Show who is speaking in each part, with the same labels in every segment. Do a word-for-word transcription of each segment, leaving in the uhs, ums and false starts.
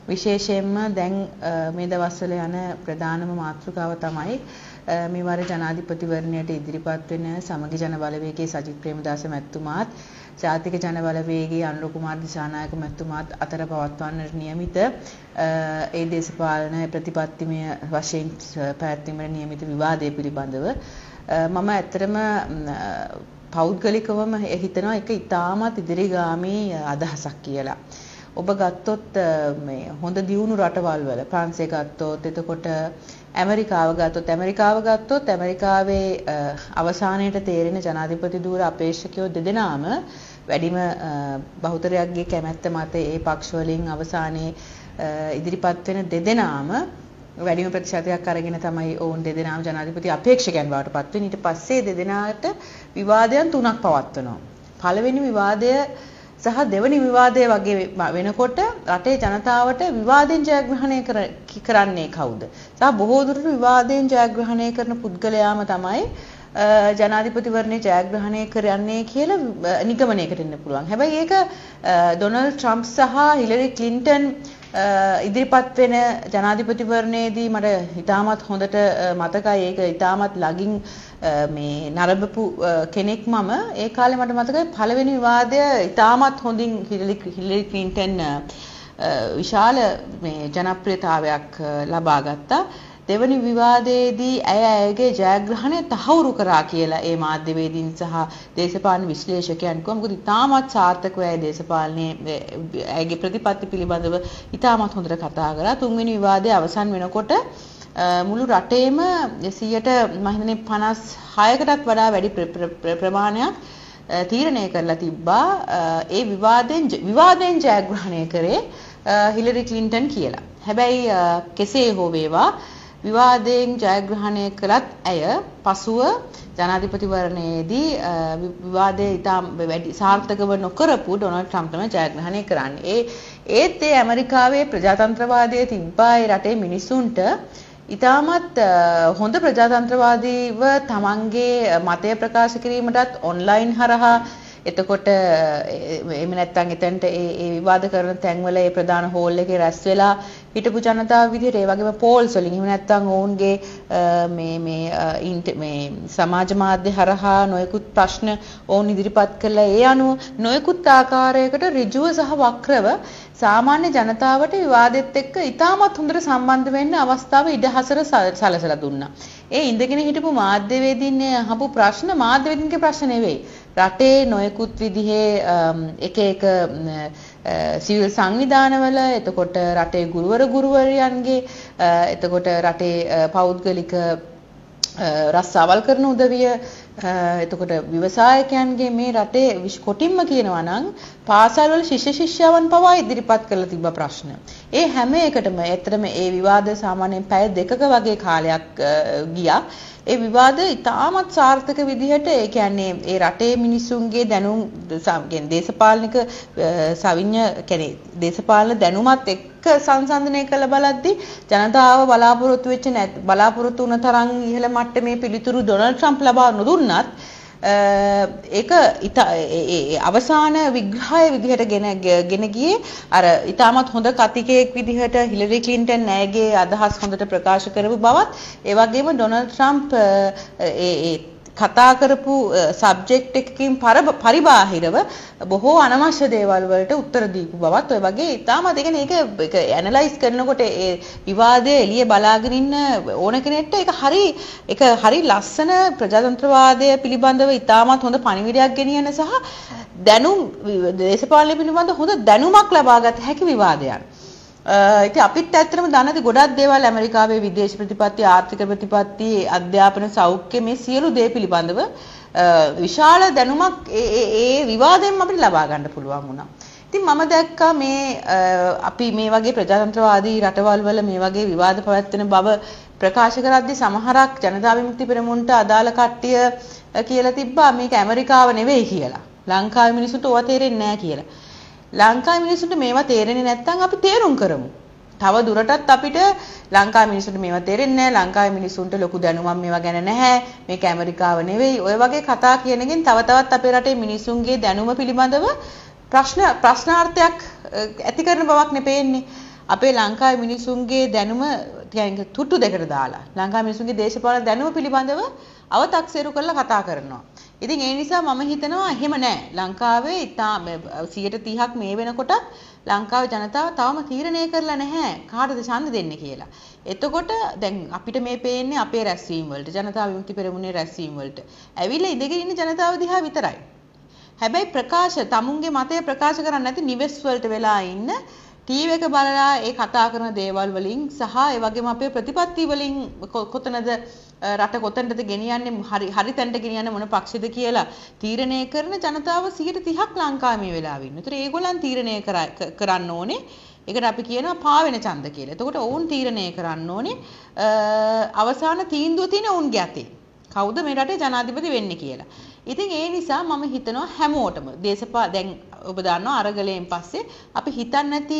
Speaker 1: විශේෂයෙන්ම දැන් මේ දවස්වල යන ප්‍රධානම මාතෘකාව තමයි මේ වාර ජනාධිපතිවරණයට ඉදිරිපත් වෙන සමගි ජන බලවේගයේ සජිත් ප්‍රේමදාස මැතිතුමාත් ජාතික ජන බලවේගයේ අනුර කුමාර දිසානායක මැතිතුමාත් අතර පවත්වන්නට නියමිත ඒ දේශපාලන ප්‍රතිපත්තිමය වශයෙන් පැවැත්වීමට නියමිත විවාදය පිළිබඳව මම ඇත්තටම පෞද්ගලිකවම හිතනවා ඒක ඉතාමත් ඉදිරිගාමී අදහසක් කියලා. ඔබ ගත්තොත් මේ හොඳ දියුණු රටවල් වල ප්‍රංශය ගත්තොත් එතකොට ඇමරිකාව ගත්තොත් ඇමරිකාව ගත්තොත් ඇමරිකාවේ අවසානයේට තේරෙන ජනාධිපති ධූර අපේක්ෂකයෝ දෙදෙනාම වැඩිම බහුතරයක්ගේ කැමැත්ත මත ඒ පක්ෂ වලින් අවසානයේ ඉදිරිපත් වෙන දෙදෙනාම වැඩිම ප්‍රතිශතයක් අරගෙන තමයි ඔවුන් දෙදෙනාම ජනාධිපති අපේක්ෂකයන් බවට පත් වෙන්නේ. ඊට පස්සේ දෙදෙනාට විවාදයන් තුනක් පවත්වනවා. පළවෙනි විවාදය සහ දෙවනි විවාදය වගේ වෙනකොට රටේ ජනතාවට විවාදෙන් ජයග්‍රහණය කරන්නේ කවුද? සහ බොහෝ දුරට විවාදෙන් ජයග්‍රහණය කරන පුද්ගලයාම තමයි ජනාධිපතිවරණේ ජයග්‍රහණය කරන්නේ කියලා නිගමනයකට එන්න පුළුවන්. හැබැයි ඒක ඩොනල්ඩ් ට්‍රම්ප් සහ හිලරි ක්ලින්ටන් ඉදිරිපත් වෙන ජනාධිපතිවරණයේදී මට ඉතාමත් හොඳට මතකයි. ඒක ඉතාමත් ළඟින් මේ නරඹපු කෙනෙක් මම. ඒ කාලේ මට මතකයි පළවෙනි විවාදය ඉතාමත් හොඳින් හිලරි ක්ලින්ටන් විශාල මේ ජනප්‍රියතාවයක් ලබා ගත්තා. දෙවනි විවාදයේදී ඇය ඇයගේ ජයග්‍රහණය තහවුරු කරා කියලා ඒ මාධ්‍යවේදීන් සහ දේශපාලන විශ්ලේෂකයන් කිව්වා. මොකද ඉතාමත් සාර්ථකව ඇය දේශපාලනයේ ඇයගේ ප්‍රතිපත්ති පිළිබඳව ඉතාමත් හොඳට කතා කරා. තුන්වෙනි විවාදය අවසන් වෙනකොට මුළු රටේම සියයට මම හිතන්නේ පනස් හයකටත් වඩා වැඩි ප්‍රමාණයක් තීරණය කරලා තිබ්බා ඒ විවාදෙන් විවාදෙන් ජයග්‍රහණය කරේ හිලරි ක්ලින්ටන් කියලා. හැබැයි කෙසේ හෝ වේවා විවාදයෙන් ජයග්‍රහණය කළත් ඇය පසුව ජනාධිපතිවරණයේදී විවාදයේ ඉතාම වැඩි සාර්ථකව නොකරපු ඩොනල්ඩ් ට්‍රම්ප් තමයි ජයග්‍රහණය කරන්නේ. ඒ ඒත් ඒ ඇමරිකාවේ ප්‍රජාතන්ත්‍රවාදයේ තිබ්බා ඒ රටේ මිනිසුන්ට ඉතාමත් හොඳ ප්‍රජාතන්ත්‍රවාදීව තමන්ගේ මතය ප්‍රකාශ කිරීමටත් ඔන්ලයින් හරහා එතකොට එහෙම නැත්නම් එතනට ඒ ඒ විවාද කරන තැන්වල ඒ ප්‍රධාන හෝල් එකේ රැස් වෙලා හිටපු ජනතාව විදිහට ඒ වගේම පෝල්ස් වලින් එහෙම නැත්නම් ඔවුන්ගේ මේ මේ මේ සමාජ මාධ්‍ය හරහා නොයෙකුත් ප්‍රශ්න ඔවුන් ඉදිරිපත් කළා. ඒ අනුව නොයෙකුත් ආකාරයකට ඍජුව සහ වක්‍රව සාමාන්‍ය ජනතාවට විවාදෙත් එක්ක ඉතාමත් හොඳට සම්බන්ධ වෙන්න අවස්ථාව ඉඩහසර සලසලා දුන්නා. ඒ ඉඳගෙන හිටපු මාධ්‍යවේදීන් අහපු ප්‍රශ්න මාධ්‍යවේදීන්ගේ ප්‍රශ්න නෙවෙයි. රටේ නොයෙකුත් විදිහේ එක එක සිවිල් සංවිධානවල එතකොට රටේ ගුරුවර ගුරුවරියන්ගේ එතකොට රටේ පෞද්ගලික රස්සාවල් කරන උදවිය එතකොට ව්‍යවසායකයන්ගේ මේ රටේ කොටින්ම කියනවා නම් පාසල් වල ශිෂ්‍ය ශිෂ්‍යාවන් පවා ඉදිරිපත් කරලා තිබ්බ ප්‍රශ්න. ඒ හැම එකටම ඇත්තටම ඒ විවාද සාමාන්‍යයෙන් පැය දෙකක වගේ කාලයක් ගියා. ඒ විවාද ඉතාමත් සාර්ථක විදිහට ඒ කියන්නේ ඒ රටේ මිනිසුන්ගේ දැනුම් කියන්නේ දේශපාලනික සවිඤ්ඤ කියන්නේ දේශපාලන දැනුමත් එක්ක සංසන්දනය කළ බලද්දී ජනතාව බලාපොරොත්තු වෙච්ච බලාපොරොත්තු වුණ තරම් ඉහළ මට්ටමේ පිළිතුරු ඩොනල්ඩ් ට්‍රම්ප් ලබා නොදුන්නත් ඒක අවසාන විග්‍රහය විදිහට ගෙන ගෙන ගියේ අර ඉතාමත් හොඳ කතිකයෙක් විදිහට හිලරි ක්ලින්ටන් ඇයගේ අදහස් හොඳට ප්‍රකාශ කරපු බවත් ඒ වගේම ඩොනල්ඩ් ට්‍රම්ප් ඒ කතා කරපු සබ්ජෙක්ට් එකකින් පරිබාහිරව බොහෝ අනවශ්‍ය දේවල් වලට උත්තර දීපු බවත් ඔය වගේ ඉතාමත් ඒ කියන්නේ ඒක ඇනලයිස් කරනකොට ඒ විවාදයේ එළිය බලාගෙන ඉන්න ඕන කෙනෙක්ට ඒක හරි ඒක හරි ලස්සන ප්‍රජාතන්ත්‍රවාදය පිළිබඳව ඉතාමත් හොඳ පණිවිඩයක් ගෙනියන සහ දැනුම් දේශපාලනය පිළිබඳ හොඳ දැනුමක් ලබාගත හැකි විවාදයක්. ඉතින් අපිත් ඇත්තටම දන්නද ගොඩක් දේවල් ඇමරිකාවේ විදේශ ප්‍රතිපත්ති ආර්ථික ප්‍රතිපත්ති අධ්‍යාපන සෞඛ්‍ය මේ සියලු දේ පිළිබඳව විශාල දැනුමක් ඒ ඒ විවාදයෙන් අපිට ලබා ගන්න පුළුවන් වුණා. ඉතින් මම දැක්කා මේ අපි මේ වගේ ප්‍රජාතන්ත්‍රවාදී රටවල් වල මේ වගේ විවාද පවත්වන බව ප්‍රකාශ කරද්දී සමහරක් ජනතා විමුක්ති පෙරමුණට අදාළ කට්ටිය කියලා තිබ්බා මේක ඇමරිකාව නෙවෙයි කියලා. ලංකාවේ මිනිස්සුන්ට ඕවා තේරෙන්නේ නැහැ කියලා. ලංකාවේ මිනිස්සුන්ට මේවා තේරෙන්නේ නැත්නම් අපි තේරුම් කරමු. තව දුරටත් අපිට ලංකාවේ මිනිස්සුන්ට මේවා තේරෙන්නේ නැහැ. ලංකාවේ මිනිස්සුන්ට ලොකු දැනුමක් මේවා ගැන නැහැ. මේක ඇමරිකාව නෙවෙයි. ඔය වගේ කතා කියනකින් තව තවත් අපේ රටේ මිනිස්සුන්ගේ දැනුම පිළිබඳව ප්‍රශ්න ප්‍රශ්නාර්ථයක් ඇති කරන බවක් නෙපෙන්නේ. අපේ ලංකාවේ මිනිසුන්ගේ දැනුම ටිකක් තුට්ටු දෙකට දාලා ලංකාවේ මිනිසුන්ගේ දේශපාලන දැනුම පිළිබඳව අව탁සේරු කරලා කතා කරනවා. ඉතින් ඒ නිසා මම හිතනවා එහෙම නෑ. ලංකාවේ ඉතා සියයට තිහක් මේ වෙනකොට ලංකාවේ ජනතාව තවම තීරණය කරලා නැහැ කාටද ඡන්ද දෙන්නේ කියලා. එතකොට දැන් අපිට මේ පේන්නේ අපේ රැස්වීම් වලට ජනතා විමුක්ති පෙරමුණේ රැස්වීම් වලට ඇවිල්ලා ඉඳගෙන ඉන්න ජනතාව දිහා විතරයි. හැබැයි ප්‍රකාශ තමුන්ගේ මතය ප්‍රකාශ කරන්නේ නැති නිවෙස් වලට වෙලා ඉන්න ටීවී එක බලලා ඒ කතා කරන දේවල් වලින් සහ ඒ වගේම අපේ ප්‍රතිපත්ති වලින් කොතනද රට කොතනද ගෙනියන්නේ හරි හරි තැනට ගෙනියන්නේ මොන පක්ෂෙද කියලා තීරණය කරන ජනතාව සියයට තිහක් ලංකාවේ මේ වෙලාවේ ඉන්න. ඒතර ඒගොල්ලන් තීරණය කරන්න ඕනේ. ඒකට අපි කියනවා පාවෙන ඡන්ද කියලා. එතකොට ඔවුන් තීරණය කරන්න ඕනේ අවසාන තීන්දුව තියෙන ඔවුන්ගේ අතේ. කවුද මේ රටේ ජනාධිපති වෙන්නේ කියලා. ඉතින් ඒ නිසා මම හිතනවා හැමෝටම දේශපා දැන් ඔබ දන්නවා අරගලයෙන් පස්සේ අපි හිතන්නේ නැති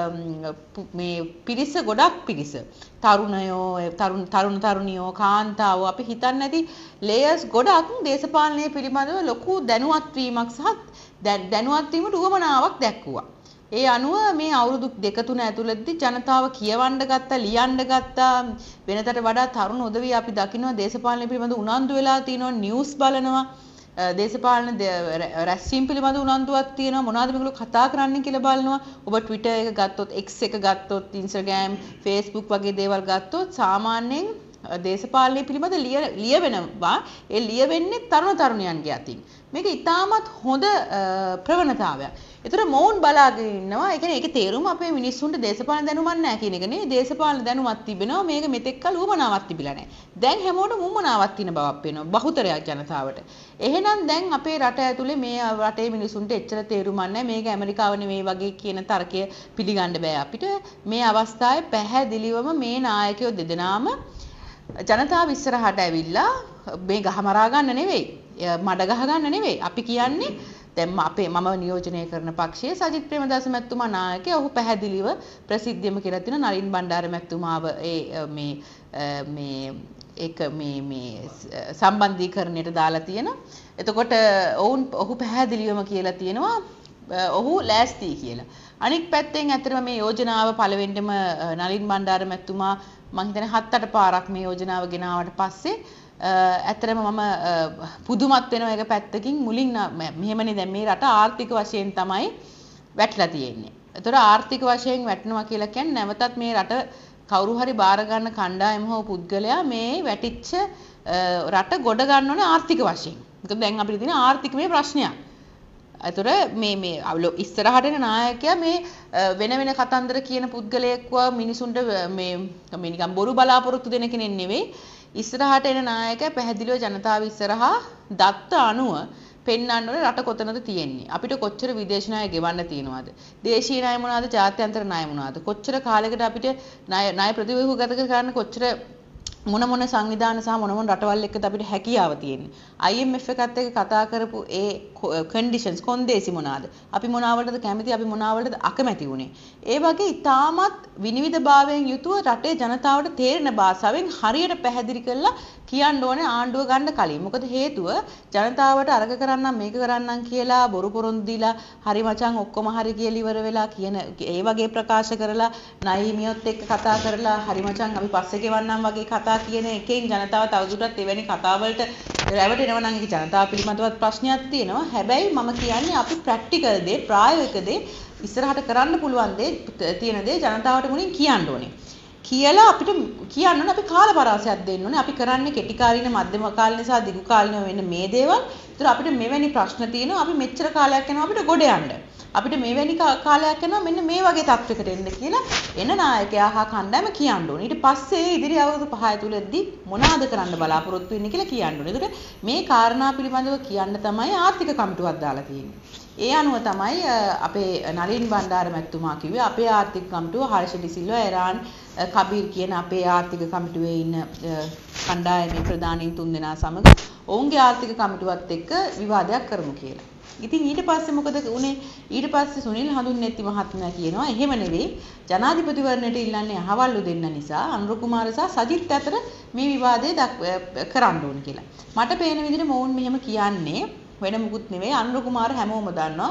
Speaker 1: මේ පිරිස ගොඩක් පිරිස තරුණයෝ තරුණ තරුණ තරුණියෝ කාන්තාවෝ අපි හිතන්නේ නැති ලේයර්ස් ගොඩක් දේශපාලනය පිළිබඳව ලොකු දැනුවත් වීමක් සහ දැනුවත් වීමට උවමනාවක් දැක්වුවා. ඒ අනුව මේ අවුරුදු දෙක තුන ඇතුළතදී ජනතාව කියවන්න ගත්තා ලියන්න ගත්තා වෙනතට වඩා තරුණ උදවිය අපි දකිනවා දේශපාලනය පිළිබඳව උනන්දු වෙලා තිනවා නිවුස් බලනවා දේශපාලන රැස්වීම් පිළිබඳ උනන්දුවක් තියෙනවා මොනවද මේගොල්ලෝ කතා කරන්නේ කියලා බලනවා ඔබ Twitter එක ගත්තොත් X එක ගත්තොත් Instagram Facebook වගේ දේවල් ගත්තොත් සාමාන්‍යයෙන් දේශපාලනය පිළිබඳ ලියවෙනවා ඒ ලියවෙන්නේ තරුණ තරුණියන්ගේ අතින් මේක ඉතාමත් හොඳ ප්‍රවණතාවයක්. ඒතර මොවුන් බලාගෙන ඉන්නවා. ඒ කියන්නේ ඒකේ තේරුම අපේ මිනිස්සුන්ට දේශපාලන දැනුමක් නැහැ කියන එක නෙවෙයි. දේශපාලන දැනුමක් තිබෙනවා. මේක මෙතෙක් කල උවමනාවක් තිබිලා නැහැ. දැන් හැමෝටම උවමනාවක් තියෙන බවක් පේනවා. බහුතරයක් ජනතාවට. එහෙනම් දැන් අපේ රට ඇතුලේ මේ රටේ මිනිස්සුන්ට එච්චර තේරුමක් නැහැ. මේක ඇමරිකාව නෙවෙයි වගේ කියන තර්කය පිළිගන්න බෑ අපිට. මේ අවස්ථාවේ පැහැදිලිවම මේ නායකයෝ දෙදෙනාම ජනතාව ඉස්සරහට ඇවිල්ලා මේ ගහ මරා ගන්න නෙවෙයි. මඩ ගහ ගන්න නෙවෙයි. අපි කියන්නේ දැන් අපේ මම නියෝජනය කරන පක්ෂයේ සජිත් ප්‍රේමදාස මැතිතුමා නායකයා. ඔහු පැහැදිලිව ප්‍රසිද්ධියම කියලා තියෙනවා නලින් බණ්ඩාර මැතිතුමාව ඒ මේ මේ ඒක මේ මේ සම්බන්ධීකරණයට දාලා තියෙනවා. එතකොට ඔවුන් ඔහු පැහැදිලිවම කියලා තියෙනවා ඔහු ලෑස්ති කියලා. අනික් පැත්තෙන් ඇත්තටම මේ යෝජනාව පළවෙනිම නලින් බණ්ඩාර මැතිතුමා මම හිතන්නේ හත් අට පාරක් මේ යෝජනාව ගෙනාවට පස්සේ ඇත්තටම මම පුදුමත් වෙනවා ඒක පැත්තකින් මුලින් මෙහෙමනේ දැන් මේ රට ආර්ථික වශයෙන් තමයි වැටලා තියෙන්නේ. ඒතර ආර්ථික වශයෙන් වැටෙනවා කියලා කියන්නේ නැවතත් මේ රට කවුරු හරි බාර ගන්න කණ්ඩායම හෝ පුද්ගලයා මේ වැටිච්ච රට ගොඩ ගන්න ඕනේ ආර්ථික වශයෙන්. මොකද දැන් අපිට තියෙන ආර්ථිකමය ප්‍රශ්නයක්. ඒතර මේ මේ ඉස්සරහට එන නායකයා මේ වෙන වෙන කතන්දර කියන පුද්ගලයෙක්ව මිනිසුන්ට මේ මේ නිකන් බොරු බලාපොරොත්තු දෙන කෙනෙක් නෙවෙයි. ඉස්සරහට එන නායකයා පැහැදිලිව ජනතාව ඉස්සරහා දත්ත අනුව පෙන්වන්න ඕනේ රට කොතනද තියෙන්නේ. අපිට කොච්චර විදේශ ණය ගෙවන්න තියෙනවද? දේශීය ණය මොනවාද? ජාත්‍යන්තර ණය මොනවාද? කොච්චර කාලයකට අපිට ණය ණය ප්‍රතිව්‍යුහගත කරන්න කොච්චර මොන මොන සංවිධාන සහ මොන මොන රටවල් එක්කද අපිට හැකියාව තියෙන්නේ. I M F එකත් එක්ක කතා කරපු ඒ කන්ඩිෂන්ස් කොන්දේසි මොනවාද? අපි මොනවලටද කැමති අපි මොනවලටද අකමැති වුනේ. ඒ වගේ ඉතාමත් විනිවිදභාවයෙන් යුතුව රටේ ජනතාවට තේරෙන භාෂාවෙන් හරියට පැහැදිලි කරලා කියන්න ඕනේ ආණ්ඩුව ගන්න කලින්. මොකද හේතුව ජනතාවට අරග කරන්නම් මේක කරන්නම් කියලා බොරු පොරොන්දු දීලා හරි මචං ඔක්කොම හරි කියලා ඉවර වෙලා කියන ඒ වගේ ප්‍රකාශ කරලා නයිමියොත් එක්ක කතා කරලා හරි මචං අපි පස්සේ ගෙවන්නම් වගේ කතා කියන එකෙන් ජනතාව තවදුරටත් එවැනි කතා වලට රැවටෙනවා නම් ඒක ජනතාව පිළිබඳවත් ප්‍රශ්නයක් තියෙනවා. හැබැයි මම කියන්නේ අපි ප්‍රැක්ටිකල් දේ ප්‍රායෝගික දේ ඉස්සරහට කරන්න පුළුවන් දේ තියෙන දේ ජනතාවට මුලින් කියන්න ඕනේ. කියලා අපිට කියන්න ඕනේ අපි කාලපරාසයක් දෙන්න ඕනේ. අපි කරන්නේ කෙටි කාලින මධ්‍යම කාලින සහ දිගු කාලින වෙන මේ දේවල්. ඒතර අපිට මෙවැනි ප්‍රශ්න තියෙනවා. අපි මෙච්චර කාලයක් යනවා අපිට ගොඩ යන්න. අපිට මෙවැනි කාලයක් යනවා මෙන්න මේ වගේ තත්ත්වයකට එන්න කියලා එන නායකයා හා කණ්ඩායම කියන්න ඕනේ. ඊට පස්සේ ඉදිරි අවුරුදු පහ ඇතුළතදී මොනවාද කරන්න බලාපොරොත්තු වෙන්නේ කියලා කියන්න ඕනේ. ඒතර මේ කාරණා පිළිබඳව කියන්න තමයි ආර්ථික කමිටුවක් දාලා තියෙන්නේ. ඒ අනුව තමයි අපේ නලින් බණ්ඩාර මැතිතුමා කිව්වේ අපේ ආර්ථික කමිටුව හර්ෂ ඩිසිල්වා එරාන් කබීර් කියන අපේ ආර්ථික කමිටුවේ ඉන්න කණ්ඩායමේ ප්‍රධානීන් තුන්දෙනා සමග ඔවුන්ගේ ආර්ථික කමිටුවත් එක්ක විවාදයක් කරමු කියලා. ඉතින් ඊට පස්සේ මොකද උනේ? ඊට පස්සේ සුනිල් හඳුන්නේති මහත්මයා කියනවා එහෙම නෙවෙයි ජනාධිපතිවරණයට ඉල්ලන්නේ අහවල්ලු දෙන්න නිසා අනුර කුමාර සහ සජිත් අතර මේ විවාදය කරන්න ඕන කියලා. මට පේන විදිහට මොවුන් මෙහෙම කියන්නේ වෙන මුකුත් නෙවෙයි අනුර කුමාර හැමෝම දන්නවා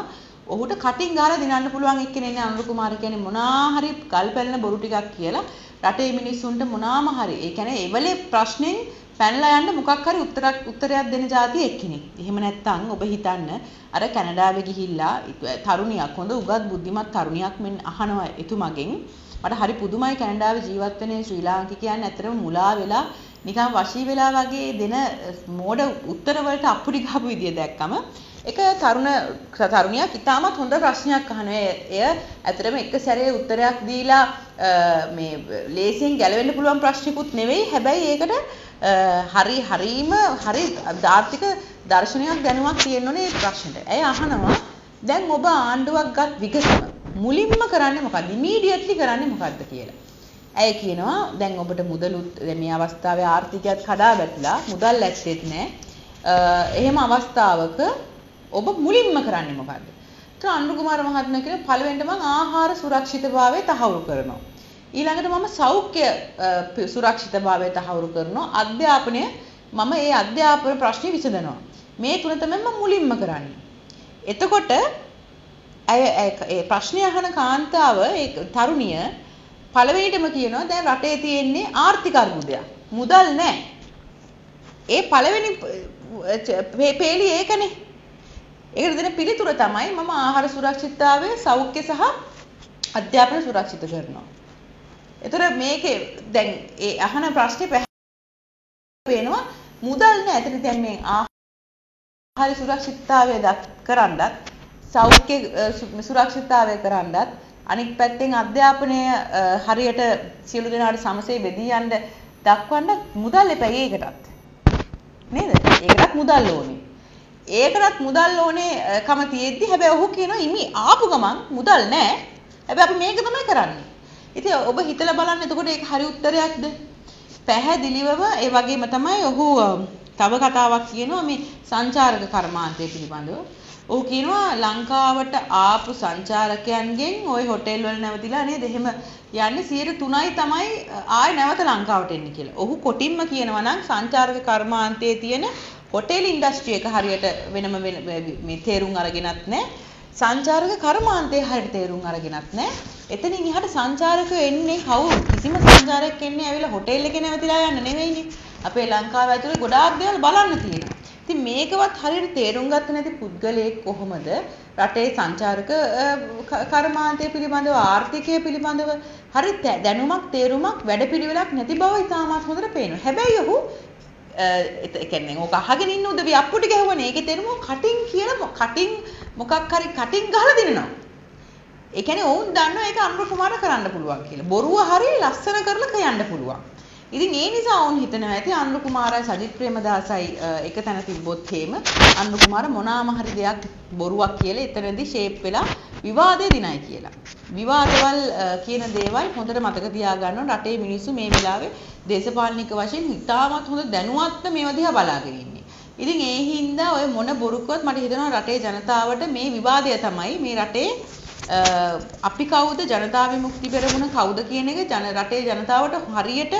Speaker 1: ඔහුට කටින් ගහලා දිනන්න පුළුවන් එක්කෙනෙක් නේ අනුර කුමාර කියන්නේ මොනා හරි ගල් පැලෙන බොරු ටිකක් කියලා රටේ මිනිස්සුන්ට මොනාම හරි ඒ කියන්නේ එවලේ ප්‍රශ්නෙන් පැනලා යන්න මොකක් හරි උත්තරයක් උත්තරයක් දෙන જાතිය එක්කෙනෙක්. එහෙම නැත්නම් ඔබ හිතන්න අර කැනඩාවේ ගිහිල්ලා තරුණියක් හොඳ උගත් බුද්ධිමත් තරුණියක් මෙන් අහනවා එතුමගෙන් මට හරි පුදුමයි කැනඩාවේ ජීවත් වෙන ශ්‍රී ලාංකිකයන් ඇත්තටම මුලා වෙලා නිකන් වශී වෙලා වගේ දෙන මෝඩ උත්තර වලට අප්පුඩි ගහපු විදිය දැක්කම එක තරුණ තරුණියක් ඉතාමත් හොඳ ප්‍රශ්නයක් අහනවා. එය ඇත්තටම එක සැරේ උත්තරයක් දීලා මේ ලේසියෙන් ගැලවෙන්න පුළුවන් ප්‍රශ්නිකුත් නෙවෙයි. හැබැයි ඒකට හරි හරීම හරි ආර්ථික දර්ශනයක් දැනුමක් තියෙන්න ඕනේ මේ ප්‍රශ්නෙට. ඇය අහනවා දැන් ඔබ ආණ්ඩුවක් ගත් විගසම මුලින්ම කරන්නේ මොකද්ද? ඉමීඩියට්ලි කරන්නේ මොකද්ද කියලා. ඇය කියනවා දැන් ඔබට මුදලුත් මේ අවස්ථාවේ ආර්ථිකයත් කඩා වැටිලා මුදල් ඇත්තෙත් නැහැ. එහෙම අවස්ථාවක ඔබ මුලින්ම කරන්නේ මොකද්ද? તો අනුර කුමාර මහත්මයා කියන පළවෙනිට මම ආහාර සුරක්ෂිතභාවය තහවුරු කරනවා. ඊළඟට මම සෞඛ්‍ය සුරක්ෂිතභාවය තහවුරු කරනවා. අධ්‍යාපනය මම ඒ අධ්‍යාපන ප්‍රශ්නේ විසඳනවා. මේ තුන තමයි මම මුලින්ම කරන්නේ. එතකොට අය ඒ ප්‍රශ්නේ අහන කාන්තාව ඒ තරුණිය පළවෙනිටම කියනවා දැන් රටේ තියෙන්නේ ආර්ථික අර්බුදයක්. මුදල් නැහැ. ඒ පළවෙනි පේලි ඒකනේ. ඒකට දෙන පිළිතුර තමයි මම ආහාර සුරක්ෂිතතාවය සෞඛ්‍ය සහ අධ්‍යාපන සුරක්ෂිත කරනවා. ඒතර මේකේ දැන් ඒ අහන ප්‍රශ්නේ පේනවා මුදල් නැහැ. එතන දැන් මේ ආහාර සුරක්ෂිතතාවය කරන්නත් සෞඛ්‍ය සුරක්ෂිතතාවය කරන්නත් අනිත් පැත්තෙන් අධ්‍යාපනය හරියට සියලු දෙනාට සමසේ බෙදී යන්න දක්වන්න මුදල් එපැයි ඒකටත්. නේද? ඒකටත් මුදල් ඕනේ. ඒකටත් මුදල් ඕනේ කම තියෙද්දි හැබැයි ඔහු කියනවා ඉමි ආපු ගමන් මුදල් නැහැ. හැබැයි අපි මේක තමයි කරන්නේ. ඉතින් ඔබ හිතලා බලන්න එතකොට ඒක හරි උත්තරයක්ද? පැහැදිලිවම ඒ වගේම තමයි ඔහු තව කතාවක් කියනවා මේ සංචාරක කර්මාන්තය පිළිබඳව. ඔහු කියනවා ලංකාවට ආපු සංචාරකයන්ගෙන් ওই හොටෙල් වල නැවතිලා නේද එහෙම යන්නේ සියයට තුනයි තමයි ආයෙ නැවත ලංකාවට එන්නේ කියලා. ඔහු කොටින්ම කියනවා නම් සංචාරක කර්මාන්තයේ තියෙන හොටෙල් ඉන්ඩස්ට්‍රි එක හරියට වෙනම මේ තේරුම් අරගෙනත් නැහැ. සංචාරක කර්මාන්තයේ හරියට තේරුම් අරගෙනත් නැහැ. එතනින් එහාට සංචාරකයෝ එන්නේ කවුරු? කිසිම සංචාරකයෙක් එන්නේ ඇවිල්ලා හොටෙල් එකේ නැවතිලා යන්න නෙවෙයිනේ. අපේ ලංකාව ඇතුලේ ගොඩාක් දේවල් බලන්න තියෙනවා. ඉතින් මේකවත් හරියට තේරුම් ගත්ත නැති පුද්ගලයෙක් කොහොමද රටේ සංචාරක කර්මාන්තය පිළිබඳව ආර්ථිකය පිළිබඳව හරි දැනුමක් තේරුමක් වැඩපිළිවෙලක් නැති බව ඉතාමත් හොඳට පේනවා. හැබැයි ඔහු ඒ කියන්නේ ඕක අහගෙන ඉන්න උදවිය අප්පුඩි ගැහුවනේ. ඒකේ තේරුම කටින් කියලා කටින් මොකක් හරි කටින් ගහලා දිනනවා. ඒ කියන්නේ ඔවුන් දන්නවා ඒක අනුර කුමාර කරන්න පුළුවන් කියලා. බොරුව හරි ලස්සන කරලා කියන්න පුළුවන්. ඉතින් ඒ නිසා ඔවුන් හිතනවා ඇති අනුර කුමාරයි සජිත් ප්‍රේමදාසයි එක තැන තිබ්බොත් එහෙම අනුර කුමාර මොනාම හරි දෙයක් බොරුවක් කියලා එතනදී ෂේප් වෙලා විවාදේ දිනයි කියලා. විවාදවල කියන දේවල් හොඳට මතක තියාගන්න රටේ මිනිස්සු මේ වෙලාවේ දේශපාලනික වශයෙන් ඉතාමත් හොඳ දැනුවත්ව මේවා දිහා බලාගෙන ඉන්නේ. ඉතින් ඒ හින්දා ඔය මොන බොරුකවත් මට හිතෙනවා රටේ ජනතාවට මේ විවාදය තමයි මේ රටේ අපි කවුද ජනතා විමුක්ති පෙරමුණ කවුද කියන එක ජන රටේ ජනතාවට හරියට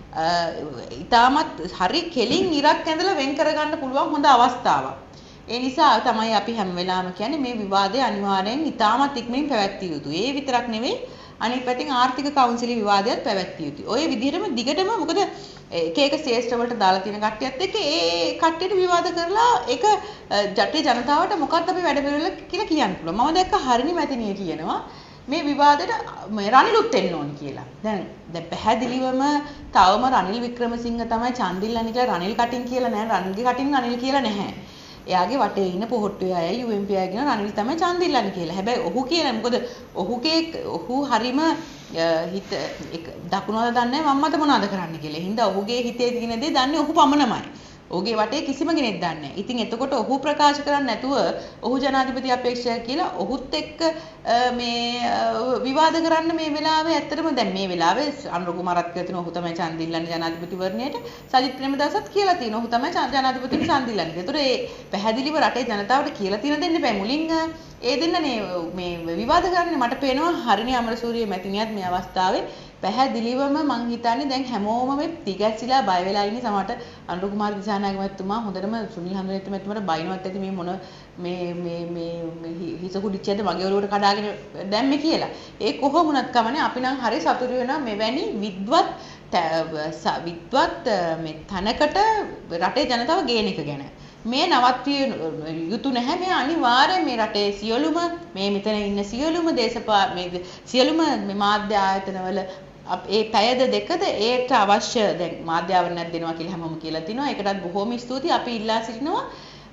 Speaker 1: ඉතාමත් හරි කෙලින් ඉරක් ඇඳලා වෙන් කරගන්න පුළුවන් හොඳ අවස්ථාවක්. ඒ නිසා තමයි අපි හැම වෙලාවෙම කියන්නේ මේ විවාදය අනිවාර්යෙන් ඉතාමත් ඉක්මනින් පැවැත්විය යුතුයි. ඒ විතරක් නෙවෙයි අනිත් පැත්තෙන් ආර්ථික කවුන්සිලේ විවාදයක් පැවැත්විය යුතුයි. ඔය විදිහටම දිගටම මොකද එක එක ශ්‍රේෂ්ඨ වලට දාලා තියෙන කට්ටියත් එක්ක ඒ කට්ටියට විවාද කරලා ඒක ජටේ ජනතාවට මොකක්ද අපි වැඩ පිළිවෙල කියලා කියන්න පුළුවන්. මම දැක්ක හරිනි මැතිනිය කියනවා මේ විවාදෙට රනිලුත් එන්න ඕනි කියලා. දැන් දැන් පැහැදිලිවම තවම රනිල් වික්‍රමසිංහ තමයි චන්දිල්ලානි කියලා රනිල් කටින් කියලා නෑ. රනිල්ගේ කටින් රනිල් කියලා නැහැ. එයාගේ වටේ ඉන්න පොහොට්ටුවේ අය යූ එම් පී අය කියන රනිල් තමයි චන්දිල්ලානි කියලා. හැබැයි ඔහු කියන මොකද ඔහුගේ ඔහු හරීම හිත දකුණවල දන්නේ මම මත මොනවද කරන්න කියලා. හින්දා ඔහුගේ හිතේ තියෙන දේ දන්නේ ඔහු පමණමයි. ඔහුගේ වටේ කිසිම කෙනෙක් දන්නේ නැහැ. ඉතින් එතකොට ඔහු ප්‍රකාශ කරන්නේ නැතුව ඔහු ජනාධිපති අපේක්ෂක කියලා ඔහුත් එක්ක මේ විවාද කරන්න මේ වෙලාවේ ඇත්තටම දැන් මේ වෙලාවේ අනුර කුමාරත් කියලා තියෙන ඔහු තමයි චන්දිල්ලානි ජනාධිපතිවරණයට සජිත් ප්‍රේමදාසත් කියලා තියෙන ඔහු තමයි ජනාධිපති චන්දිල්ලානි. ඒතකොට ඒ පැහැදිලිව රටේ ජනතාවට කියලා තියෙන දෙන්න බෑ. මුලින් ඒ දෙන්නනේ මේ විවාද කරන්නේ. මට පේනවා හරිනේ අමරසූරිය මැතිණියත් මේ අවස්ථාවේ පැහැදිලිවම මං හිතන්නේ දැන් හැමෝම මේ තිගැස්සිලා බය වෙලා ඉන්නේ. සමහරට අනුර කුමාර දිසානායක මැතිතුමා හොඳටම සුනිල් හඳුනේත් මැතිතුමාට බයිනවත් ඇති මේ මොන මේ මේ මේ හිස කුඩිච්චයද මගේ ඔළුවට කඩාගෙන දැම්මේ කියලා. ඒ කොහොම වුණත් කමන්නේ අපි නම් හරි සතුටු වෙනවා මෙවැනි විද්වත් විද්වත් මේ තනකට රටේ ජනතාව ගේන එක ගැන. මේ නවත්විය යුතු නැහැ. මේ අනිවාර්යයෙන් මේ රටේ සියලුම මේ මෙතන ඉන්න සියලුම දේශපා මේ සියලුම මේ මාධ්‍ය ආයතනවල ඒ පැයද දෙකද ඒට අවශ්‍ය දැන් මාධ්‍ය ආවරණයක් දෙනවා කියලා හැමෝම කියලා තිනවා. ඒකටත් බොහොම ස්තුතියි. අපි ඉල්ලා සිටිනවා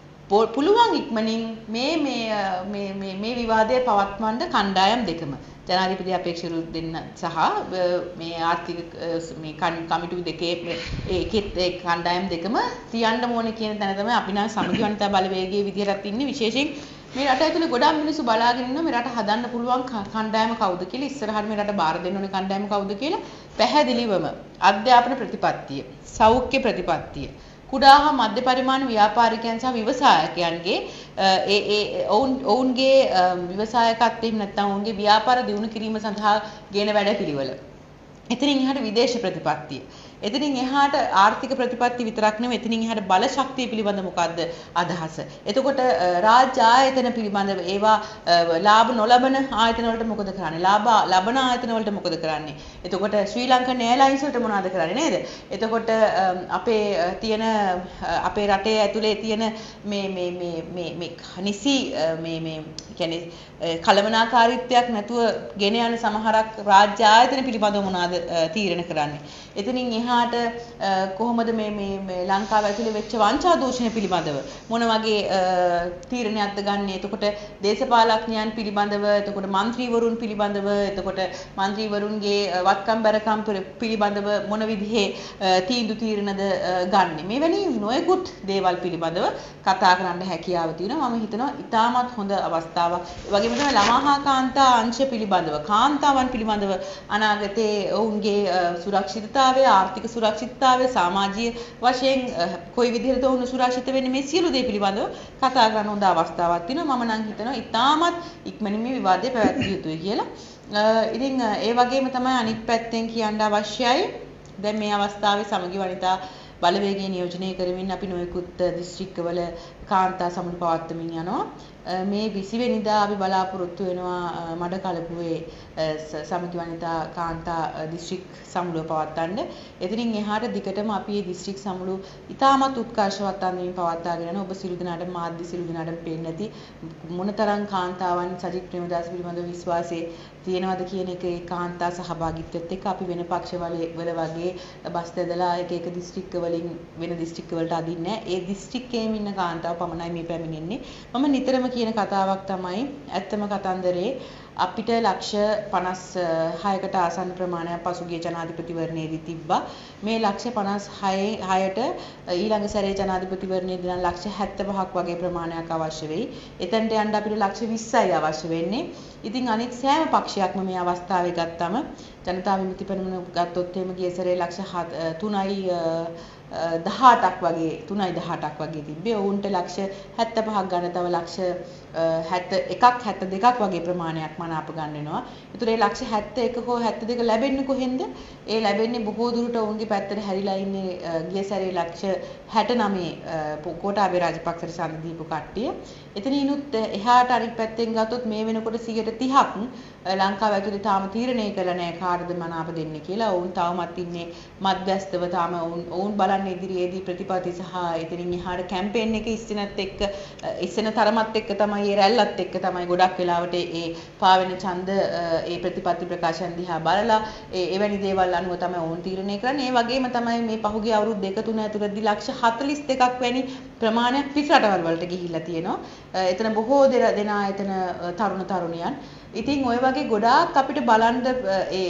Speaker 1: පුළුවන් ඉක්මනින් මේ මේ මේ මේ මේ විවාදය පවත්වන්න කණ්ඩායම් දෙකම ජනාධිපති අපේක්ෂකරු දෙන්න සහ මේ ආර්ථික මේ කමිටු දෙකේ ඒකෙත් ඒ කණ්ඩායම් දෙකම තියන්න ඕනේ කියන තැන තමයි අපි නම් සමගිවන්ත බලවේගයේ විදිහට ඉන්නේ. විශේෂයෙන් මේ රට ඇතුලේ ගොඩාක් මිනිස්සු බලාගෙන ඉන්නවා මේ රට හදන්න පුළුවන් කණ්ඩායම කවුද කියලා. ඉස්සරහට මේ රට බාර දෙන්න ඕනේ කණ්ඩායම කවුද කියලා පැහැදිලිවම අධ්‍යාපන ප්‍රතිපත්තිය, සෞඛ්‍ය ප්‍රතිපත්තිය, කුඩා හා මධ්‍ය පරිමාණ ව්‍යාපාරිකයන් සහ ව්‍යවසායකයන්ගේ ඒ ඒ ඔවුන් ඔවුන්ගේ ව්‍යවසායකත්වයෙන් නැත්නම් ඔවුන්ගේ ව්‍යාපාර දියුණු කිරීම සඳහා ගෙන වැඩ පිළිවෙල. එතනින් එහාට විදේශ ප්‍රතිපත්තිය. එතනින් එහාට ආර්ථික ප්‍රතිපත්ති විතරක් නෙවෙයි එතනින් එහාට බල ශක්තිය පිළිබඳ මොකද්ද අදහස. එතකොට රාජ්‍ය ආයතන පිළිබඳව ඒවා ලාභ නොලබන ආයතන වලට මොකද කරන්නේ? ලාභ ලබන ආයතන වලට මොකද කරන්නේ? එතකොට ශ්‍රී ලංකන් එයර්ලයින්ස් වලට මොනවද කරන්නේ නේද? එතකොට අපේ තියෙන අපේ රටේ ඇතුලේ තියෙන මේ මේ මේ මේ මේ නිසි මේ මේ කියන්නේ කලමනාකාරීත්වයක් නැතුව ගෙන යන සමහරක් රාජ්‍ය ආයතන පිළිබඳව මොනවද තීරණ කරන්නේ? එතනින් එහාට කොහොමද මේ මේ ලංකාව ඇතුලේ වෙච්ච වංචා දූෂණ පිළිබඳව මොන වගේ තීරණයක්ද ගන්න? එතකොට දේශපාලඥයන් පිළිබඳව, එතකොට മന്ത്രിවරුන් පිළිබඳව, එතකොට മന്ത്രിවරුන්ගේ වත්කම් බැරකම් පිළිබඳව මොන විදිහේ තීන්දුව තීරණද ගන්න? මෙවැනි නොයෙකුත් දේවල් පිළිබඳව කතා කරන්න හැකියාව තියෙනවා. මම හිතනවා ඉතාමත් හොඳ අවස්ථාවක්. ඒ වගේම තමයි ළමා හා කාන්තා අංශ පිළිබඳව, කාන්තාවන් පිළිබඳව අනාගතයේ ඔවුන්ගේ සුරක්ෂිතතාවය, ආර්ථික සුරක්ෂිතතාවය, සමාජීය වශයෙන් කොයි විදිහටද ඔවුන් සුරක්ෂිත වෙන්නේ මේ සියලු දේ පිළිබඳව කතා කරන්න හොඳ අවස්ථාවක් තියෙනවා. මම නම් හිතනවා ඉතාමත් ඉක්මනින් මේ විවාදය පැවැත්විය යුතුයි කියලා. ඉතින් ඒ වගේම තමයි අනිත් පැත්තෙන් කියන්න අවශ්‍යයි. දැන් මේ අවස්ථාවේ සමගි වනිතා බලවේගය නියෝජනය කරමින් අපි නොයෙකුත් දිස්ත්‍රික්කවල කාන්තා සමුළු පවත්වමින් යනවා. මේ විසි වෙනිදා අපි බලාපොරොත්තු වෙනවා මඩකලපුවේ සමගි වනිතා කාන්තා දිස්ත්‍රික් සමුළුව පවත්වන්න. එතනින් එහාට දිගටම අපි මේ දිස්ත්‍රික් සමුළු ඉතාමත් උත්කර්ෂවත් අන්දමින් පවත්වාගෙන යන ඔබ සිළු දිනාට මාධ්‍ය සිළු දිනාට පේන්නේ නැති මොනතරම් කාන්තාවන් සජිත් ප්‍රේමදාස පිළිබඳව විශ්වාසයේ තියෙනවද කියන එක ඒ කාන්තා සහභාගීත්වයත් එක්ක අපි වෙන පක්ෂවල වල වගේ බස් ඇදලා එක එක දිස්ත්‍රික්ක වලින් වෙන දිස්ත්‍රික්ක වලට අදින්නේ නැහැ. ඒ දිස්ත්‍රික්කයේම ඉන්න කාන්තාව පමණයි මේ පැමිණෙන්නේ. මම නිතරම කියන කතාවක් තමයි ඇත්තම කතන්දරේ අපිට ලක්ෂ පනස් හයකට ආසන්න ප්‍රමාණයක් පසුගිය ජනාධිපතිවරණයේදී තිබ්බා. මේ ලක්ෂ පනස් හයට ඊළඟ සැරේ ජනාධිපතිවරණයේදී නම් ලක්ෂ හැත්තෑ පහක් වගේ ප්‍රමාණයක් අවශ්‍ය වෙයි. එතනට යන්න අපිට ලක්ෂ විස්සයි අවශ්‍ය වෙන්නේ. ඉතින් අනිත් සෑම පක්ෂයක්ම මේ අවස්ථාවේ ගත්තම ජනතා විමුක්ති පෙරමුණ ගත්තොත් එහෙම ගිය සැරේ ලක්ෂ තුනයි දහඅටක් වගේ තුනයි දහඅටක් වගේ තිබ්බේ. ඔවුන්ට ලක්ෂ හැත්තෑ පහක් ගන්න තව ලක්ෂ හැත්තෑ එකක් හැත්තෑ දෙකක් වගේ ප්‍රමාණයක් මනාප ගන්න වෙනවා. ඒතර ඒ ලක්ෂ හැත්තෑ එක හෝ හැත්තෑ දෙක ලැබෙන්නේ කොහෙන්ද? ඒ ලැබෙන්නේ බොහෝ දුරට ඔවුන්ගේ පැත්තට හැරිලා ඉන්නේ ගිය සැරේ ලක්ෂ හැත්තෑ නවය කොටාබේ රාජපක්ෂට සම්බන්ධ දීපු කට්ටිය. එතනිනුත් එහාට අනිත් පැත්තෙන් ගත්තොත් මේ වෙනකොට සියයට තිහක් ලංකාව ඇතුලේ තාම තීරණය කළා නැහැ කාටද මනාප දෙන්නේ කියලා. ඔවුන් තවමත් ඉන්නේ මධ්‍යස්ථව තාම ඔවුන් ඔවුන් බලන්නේ ඉදිරියේදී ප්‍රතිපත්ති සහ එතනින් එහාට කැම්පේන් එක ඉස්සෙනත් එක්ක ඉස්සෙන තරමත් එක්ක තමයි ඒ රැල්ලත් එක්ක තමයි ගොඩක් වෙලාවට ඒ පාවෙන ඡන්ද ඒ ප්‍රතිපත්ති ප්‍රකාශන දිහා බලලා ඒ එවැනි දේවල් අනුව තමයි ඔවුන් තීරණය කරන්නේ. ඒ වගේම තමයි මේ පහුගිය අවුරුදු දෙක තුන ඇතුළතදී ලක්ෂ හතළිස් දෙකක් වැනි ප්‍රමාණයක් පිට රටවල් වලට ගිහිල්ලා තියෙනවා. එතන බොහෝ දෙනා එතන තරුණ තරුණියන්. ඉතින් ওই වගේ ගොඩාක් අපිට බලන්න ඒ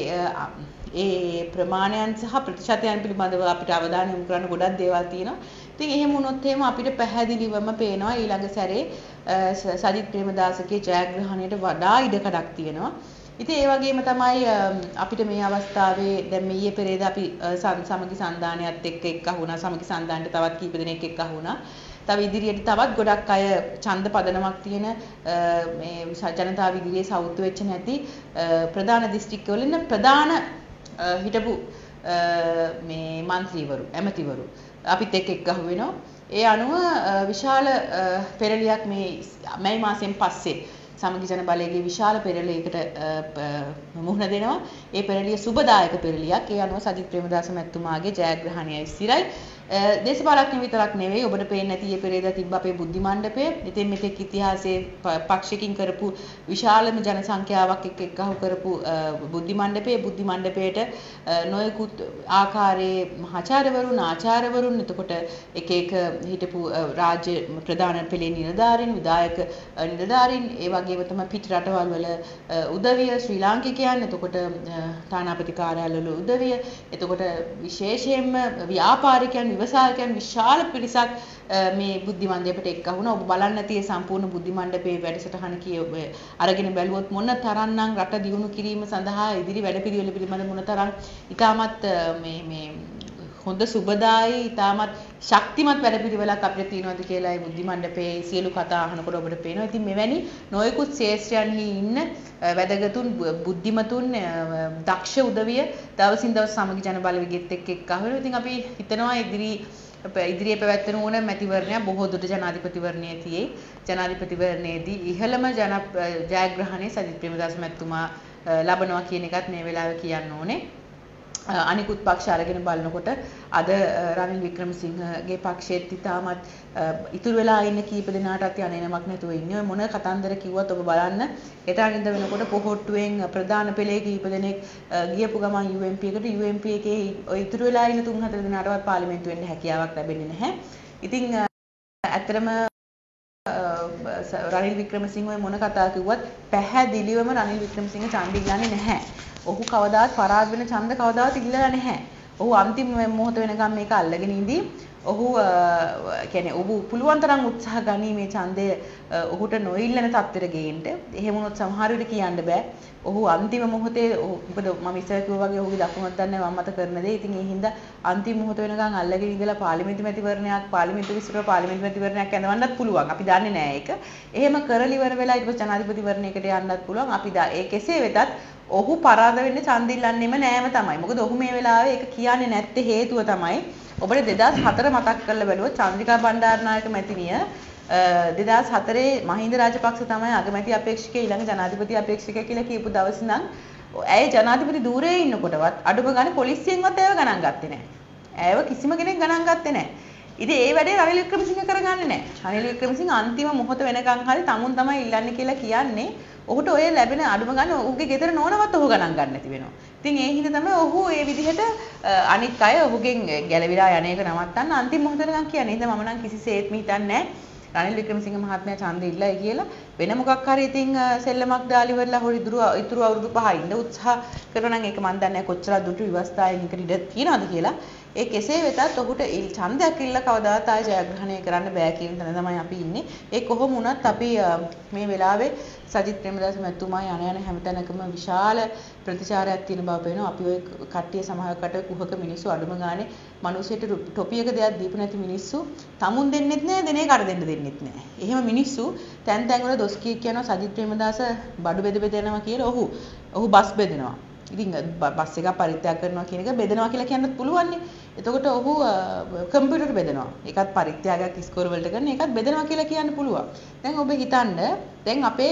Speaker 1: ඒ ප්‍රමාණයන් සහ ප්‍රතිශතයන් පිළිබඳව අපිට අවධානය යොමු කරන්න ගොඩක් දේවල් තියෙනවා. ඉතින් එහෙම වුණොත් එහෙම අපිට පැහැදිලිවම පේනවා ඊළඟ සැරේ සජිත් ප්‍රේමදාසගේ ජයග්‍රහණයට වඩා ඉඩකඩක් තියෙනවා. ඉතින් ඒ වගේම තමයි අපිට මේ අවස්ථාවේ දැන් මේ ඊයේ පෙරේද අපි සමගි සන්දානයත් එක්ක එක්ක වුණා. සමගි සන්දානට තවත් කීප දෙනෙක් එක්ක වුණා. තව ඉදිරියට තවත් ගොඩක් අය ඡන්ද පදනමක් තියෙන මේ ජනතාව ඉදිරියේ සවුත්තු වෙච්ච නැති ප්‍රධාන දිස්ත්‍රික්කවල ඉන්න ප්‍රධාන හිටපු මේ മന്ത്രിවරු ඇමතිවරු අපිත් එක්ක එක්ගහුව වෙනවා. ඒ අනුව විශාල පෙරලියක් මේ මැයි මාසයෙන් පස්සේ සමගි ජන බලයේ විශාල පෙරලියකට මුහුණ දෙනවා. ඒ පෙරලිය සුබදායක පෙරලියක්. ඒ අනුව සජිත් ප්‍රේමදාස මැතිතුමාගේ ජයග්‍රහණයයි ස්ථිරයි. දේශපාලඥ විතරක් නෙවෙයි ඔබට පේන්නේ නැති ඊයේ පෙරේදා තිබ්බ අපේ බුද්ධි මණ්ඩපයේ ඉතින් මෙතෙක් ඉතිහාසයේ පක්ෂකින් කරපු විශාලම ජන සංඛ්‍යාවක් එක්ක එක්කහුව කරපු බුද්ධි මණ්ඩපයේ බුද්ධි මණ්ඩපයේට නොයෙකුත් ආකාරයේ මහාචාර්යවරුන් ආචාර්යවරුන් එතකොට එක එක හිටපු රාජ්‍ය ප්‍රධාන පෙළේ නිලධාරීන් විධායක නිලධාරීන් ඒ වගේම තමයි පිට රටවල් වල උදවිය ශ්‍රී ලාංකිකයන් එතකොට තානාපති කාර්යාලවල උදවිය එතකොට විශේෂයෙන්ම ව්‍යාපාරිකයන් විවසායකයන් විශාල පිරිසක් මේ බුද්ධි මණ්ඩපයට එක්වුණා. ඔබ බලන්න තියෙ සම්පූර්ණ බුද්ධි මණ්ඩපයේ වැඩසටහන කිය අරගෙන බැලුවොත් මොන තරම්නම් රට දියුණු කිරීම සඳහා ඉදිරි වැඩපිළිවෙල පිළිබඳ මොන තරම් ඉතාමත් මේ මේ හොඳ සුබදායි ඉතාමත් ශක්තිමත් වැඩපිළිවෙලක් අපිට තියෙනවද කියලා ඒ බුද්ධි මණ්ඩපයේ සියලු කතා අහනකොට ඔබට පේනවා. ඉතින් මෙවැනි නොයෙකුත් ශේෂ්ත්‍රයන්හි ඉන්න වැදගතුන් බුද්ධිමතුන් දක්ෂ උදවිය දවසින් දවස සමගි ජන බලවේගයත් එක්ක එක්කහුව වෙනවා. ඉතින් අපි හිතනවා ඉදිරි ඉදිරියේ පැවැත්වෙන ඕන මැතිවරණයක් බොහෝ දුරට ජනාධිපතිවරණයේ තියේ. ජනාධිපතිවරණයේදී ඉහළම ජන ජයග්‍රහණය සජිත් ප්‍රේමදාස මැතිතුමා ලබනවා කියන එකත් මේ වෙලාවේ කියන්න ඕනේ. අනිකුත් පක්ෂ අරගෙන බලනකොට අද රනිල් වික්‍රමසිංහගේ පක්ෂයේත් ඉතාමත් ඉතුරු වෙලා ඉන්න කීප දෙනාටත් යන්නේ නමක් නැතුව ඉන්නේ. ඔය මොන කතන්දර කිව්වත් ඔබ බලන්න හෙට අනිද්දා වෙනකොට පොහොට්ටුවෙන් ප්‍රධාන පෙළේ කීප දෙනෙක් ගියපු ගමන් යූ එම් පී එකට යූ එම් පී එකේ ඔය ඉතුරු වෙලා ඉන්න තුන් හතර දෙනාටවත් පාර්ලිමේන්තු වෙන්න හැකියාවක් ලැබෙන්නේ නැහැ. ඉතින් ඇත්තටම රනිල් වික්‍රමසිංහ ඔය මොන කතා කිව්වත් පැහැදිලිවම රනිල් වික්‍රමසිංහ ඡන්දය ඉල්ලන්නේ නැහැ. ඔහු කවදාත් පරාද වෙන ඡන්ද කවදාවත් ඉල්ලලා නැහැ. ඔහු අන්තිම මොහොත වෙනකම් මේක අල්ලගෙන ඉඳී. ඔහු කියන්නේ ඔහු පුළුවන් තරම් උත්සාහ ගනී මේ ඡන්දය ඔහුට නොඉල්ලන තත්ත්වෙට ගේන්න. එහෙම වුණොත් සමහර විට කියන්න බෑ. ඔහු අන්තිම මොහොතේ මොකද මම ඉස්සර කිව්වා වගේ ඔහුගේ දකුණක් දන්නේ මම මත කරන දේ. ඉතින් ඒ හින්දා අන්තිම මොහොත වෙනකන් අල්ලගෙන ඉඳලා පාර්ලිමේන්තු මැතිවරණයක් පාර්ලිමේන්තු විසිරව පාර්ලිමේන්තු මැතිවරණයක් ඇඳවන්නත් පුළුවන්. අපි දන්නේ නෑ ඒක. එහෙම කරලි ඉවර වෙලා ඊට පස්සේ ජනාධිපතිවරණයකට යන්නත් පුළුවන්. අපි ඒ කෙසේ වෙතත් ඔහු පරාද වෙන්නේ ඡන්ද ඉල්ලන්නෙම නෑම තමයි. මොකද ඔහු මේ වෙලාවේ ඒක කියන්නේ නැත්තේ හේතුව තමයි ඔබට දෙදාස් හතර මතක් කරලා බැලුවොත් චන්ද්‍රිකා බණ්ඩාරනායක මැතිණිය දෙදාස් හතරේ මහින්ද රාජපක්ෂ තමයි අගමැති අපේක්ෂකයා ඊළඟ ජනාධිපති අපේක්ෂකයා කියලා කියපු දවස් නම් ඇය ජනාධිපති ධූරයේ ඉන්නකොටවත් අඩුම ගානේ පොලිසියෙන්වත් ඒව ගණන් ගත්තේ නැහැ. ඇයව කිසිම කෙනෙක් ගණන් ගත්තේ නැහැ. ඉතින් ඒ වැඩේ රනිල් වික්‍රමසිංහ කරගන්නේ නැහැ. රනිල් වික්‍රමසිංහ අන්තිම මොහොත වෙනකන් හරි තමුන් තමයි ඉල්ලන්නේ කියලා කියන්නේ. ඔහුට ඔය ලැබෙන අඩුම ගන්න ඔහුගේ ගෙදර නෝනවත් ඔහු ගණන් ගන්න නැති වෙනවා. ඉතින් ඒ හින්දා තමයි ඔහු මේ විදිහට අනිත් අය ඔහුගෙන් ගැලවිලා යන එක නවත්තන්න අන්තිම මොහොත වෙනකන් කියන්නේ. ඉතින් මම නම් කිසිසේත්ම හිතන්නේ නැහැ රනිල් වික්‍රමසිංහ මහත්මයා ඡන්ද ඉල්ලයි කියලා. වෙන මොකක් හරි ඉතින් සෙල්ලමක් දාලි වරලා හොරි ඉතුරු ඉතුරු අවුරුදු පහ ඉන්න උත්සාහ කරනවා නම් ඒක මන් දන්නේ නැහැ කොච්චර දුරට විවස්ථාවෙන් එකට ඉඩ තියනවද කියලා. ඒ කෙසේ වෙතත් ඔහුට ඡන්දයක් ඉල්ල කවදාවත් ආය ජයග්‍රහණය කරන්න බෑ කියන තැන තමයි අපි ඉන්නේ. ඒ කොහොම වුණත් අපි මේ වෙලාවේ සජිත් ප්‍රේමදාස මැතිතුමා යන යන හැමතැනකම විශාල ප්‍රතිචාරයක් තියෙන බව පේනවා. අපි ওই කට්ටිය සමහරකට කුහක මිනිස්සු අඩුම ගානේ මිනිස්සුන්ට ටොපියක දෙයක් දීපු නැති මිනිස්සු තමුන් දෙන්නෙත් නෑ දෙනේ කර දෙන්න දෙන්නෙත් නෑ. එහෙම මිනිස්සු තැන් තැන් වල දොස් කී කියනවා සජිත් ප්‍රේමදාස බඩු බෙද බෙදනවා කියලා. ඔහු ඔහු බස් බෙදනවා. ඉතින් බස් එක පරිත්‍යාග කරනවා කියන එක බෙදනවා කියලා කියන්නත් පුළුවන් නේ. එතකොට ඔහු කම්පියුටර් බෙදනවා. ඒකත් පරිත්‍යාගයක් ස්කෝර් වලට කරන ඒකත් බෙදනවා කියලා කියන්න පුළුවන්. දැන් ඔබ හිතන්න දැන් අපේ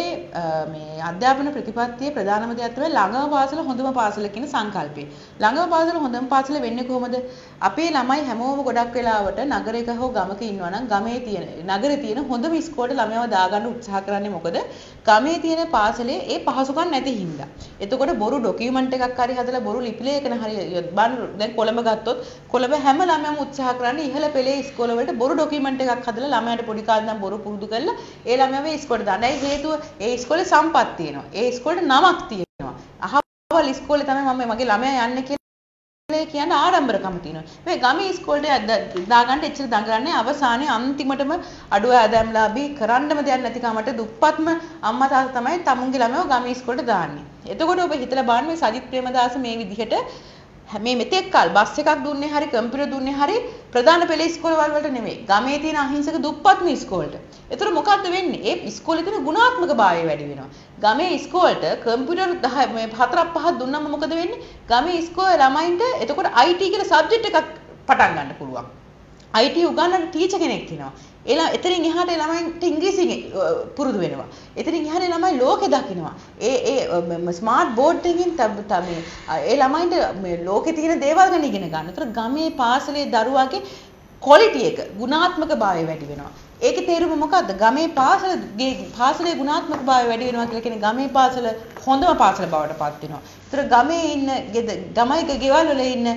Speaker 1: මේ අධ්‍යාපන ප්‍රතිපත්තියේ ප්‍රධානම දෙයක් තමයි ළඟම පාසල හොඳම පාසල කියන සංකල්පය. ළඟම පාසල හොඳම පාසල වෙන්නේ කොහොමද? අපේ ළමයි හැමෝම ගොඩක් වෙලාවට නගරයක හෝ ගමක ඉන්නවා නම් ගමේ තියෙන නගරේ තියෙන හොඳම ඉස්කෝලේට ළමයව දාගන්න උත්සාහ කරන්නේ මොකද? ගමේ තියෙන පාසලේ ඒ පහසුකම් නැති හින්දා. එතකොට බොරු ඩොකියුමන්ට් එකක් හරි හදලා බොරු ලිපි ලේඛන හරි බලන්න දැන් කොළඹ ගත්තොත් කොළඹ හැම ළමයාම උත්සාහ කරන්නේ ඉහළ පෙළේ ඉස්කෝල වලට බොරු ඩොකියුමන්ට් එකක් හදලා ළමයාට පොඩි කාලේ ඉඳන් බොරු පුරුදු කරලා ඒ ළමයාව ඉස්කෝලේට දාන්න. ඒ හේතුව ඒ ඉස්කෝලේ සම්පත් තියෙනවා. ඒ ඉස්කෝලේට නමක් තියෙනවා. අහවල් ඉස්කෝලේ තමයි මම මගේ ළමයා යන්නේ කියලා කියන්නේ ආඩම්බරකම තියෙනවා. මේ ගමේ ඉස්කෝලේට දාගන්න එච්චර දඟලන්නේ අවසානයේ අන්තිමටම අඩුව ආදායම්ලාභී කරන්නම දෙයක් නැති කමට දුප්පත්ම අම්මා තාත්තා තමයි තමුන්ගේ ළමයව ගමේ ඉස්කෝලේට දාන්නේ. එතකොට ඔබ හිතලා බලන්න මේ සජිත් ප්‍රේමදාස මේ විදිහට මේ මෙතෙක් කල් බස් එකක් දුන්නේ හරි කම්පියුටර් දුන්නේ හරි ප්‍රධාන පෙළ ඉස්කෝලවල වලට නෙමෙයි. ගමේ තියෙන අහිංසක දුප්පත්ම ඉස්කෝලට. ඒතර මොකද්ද වෙන්නේ? ඒ ඉස්කෝලේ තියෙන ගුණාත්මක භාවය වැඩි වෙනවා. ගමේ ඉස්කෝලට කම්පියුටර් දහ මේ හතරක් පහක් දුන්නම මොකද වෙන්නේ? ගමේ ඉස්කෝලේ ළමයින්ට එතකොට I T කියලා සබ්ජෙක්ට් එකක් පටන් ගන්න පුළුවන්. I T උගන්වන ටීචර් කෙනෙක් ඉනවා. එලා එතනින් එහාට ළමයින්ට ඉංග්‍රීසි පුරුදු වෙනවා. එතනින් එහාට ළමයි ලෝකෙ දකින්නවා. ඒ ඒ ස්මාර්ට් බෝඩ් එකකින් තමයි ඒ ළමයින්ට මේ ලෝකේ තියෙන දේවල් ගැන ඉගෙන ගන්න. ඒතර ගමේ පාසලේ දරුවාගේ ක්වොලිටි එක ගුණාත්මක භාවය වැඩි වෙනවා. ඒකේ තේරුම මොකද්ද? ගමේ පාසලේ පාසලේ ගුණාත්මක භාවය වැඩි වෙනවා කියලා කියන්නේ ගමේ පාසල හොඳම පාසල බවට පත් වෙනවා. ඒතර ගමේ ඉන්න ගමයික ගෙවල් වල ඉන්න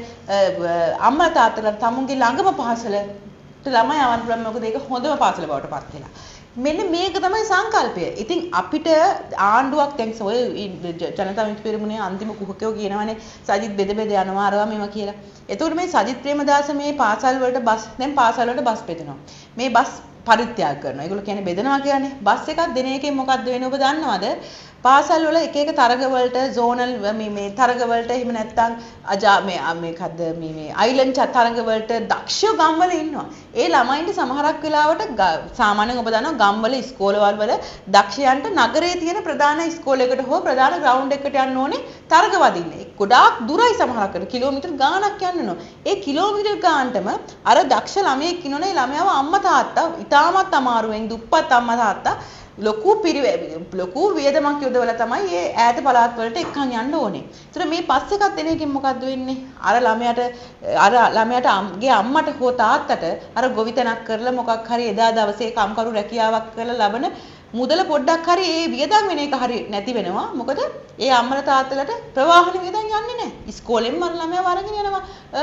Speaker 1: අම්මා තාත්තලා තමුන්ගේ ළඟම පාසල ළමයි ආවන්න පුළුවන් මොකද ඒක හොඳම පාසල බවට පත් වෙනවා. මෙන්න මේක තමයි සංකල්පය. ඉතින් අපිට ආණ්ඩුවක් දැන් ඔය ජනතා විමුක්ති පෙරමුණේ අන්තිම කුහකයෝ කියනවනේ සජිත් බෙද බෙද යනවා අරවා මේවා කියලා. එතකොට මේ සජිත් ප්‍රේමදාස මේ පාසල් වලට බස් දැන් පාසල් වලට බස් බෙදනවා. මේ බස් පරිත්‍යාග කරනවා. ඒගොල්ලෝ කියන්නේ බෙදනවා කියන්නේ බස් එකක් දෙන එකෙන් මොකද්ද වෙන්නේ ඔබ දන්නවද? පාසල් වල එක එක තරග වලට zonal මේ මේ තරග වලට එහෙම නැත්නම් අජා මේ මේකද මේ මේ අයිලන්ඩ් තරග වලට දක්ෂ ගම්වල ඉන්නවා. ඒ ළමයින්ට සමහරක් වෙලාවට සාමාන්‍යයෙන් ඔබ දන්නවා ගම්වල ඉස්කෝලවල වල දක්ෂයන්ට නගරයේ තියෙන ප්‍රධාන ඉස්කෝලයකට හෝ ප්‍රධාන ග්‍රවුන්ඩ් එකකට යන්න ඕනේ තරග වදින්න. ගොඩාක් දුරයි සමහරකට කිලෝමීටර් ගාණක් යන්න ඕන. ඒ කිලෝමීටර් ගානටම අර දක්ෂ ළමයෙක් ඉන්නෝනේ ළමයාව අම්මා තාත්තා ඉතාමත් අමාරුවෙන් දුප්පත් අම්මා තාත්තා ලොකු පිරිවැ ලොකු වියදමක් යොදවලා තමයි මේ ඈත පළාත් වලට එක්කන් යන්න ඕනේ. ඒතර මේ පස් එකක් දෙන එකෙන් මොකද්ද වෙන්නේ? අර ළමයාට අර ළමයාටගේ අම්මට හෝ තාත්තට අර ගොවිතැනක් කරලා මොකක් හරි එදා දවසේ කම්කරු රැකියාවක් කරලා ලබන මුදල පොඩ්ඩක් හරි ඒ වියදම් වෙන එක හරි නැති වෙනවා. මොකද ඒ අම්මලා තාත්තලාට ප්‍රවාහන වියදම් යන්නේ නැහැ. ඉස්කෝලෙන්ම අර ළමයා වරගෙන යනවා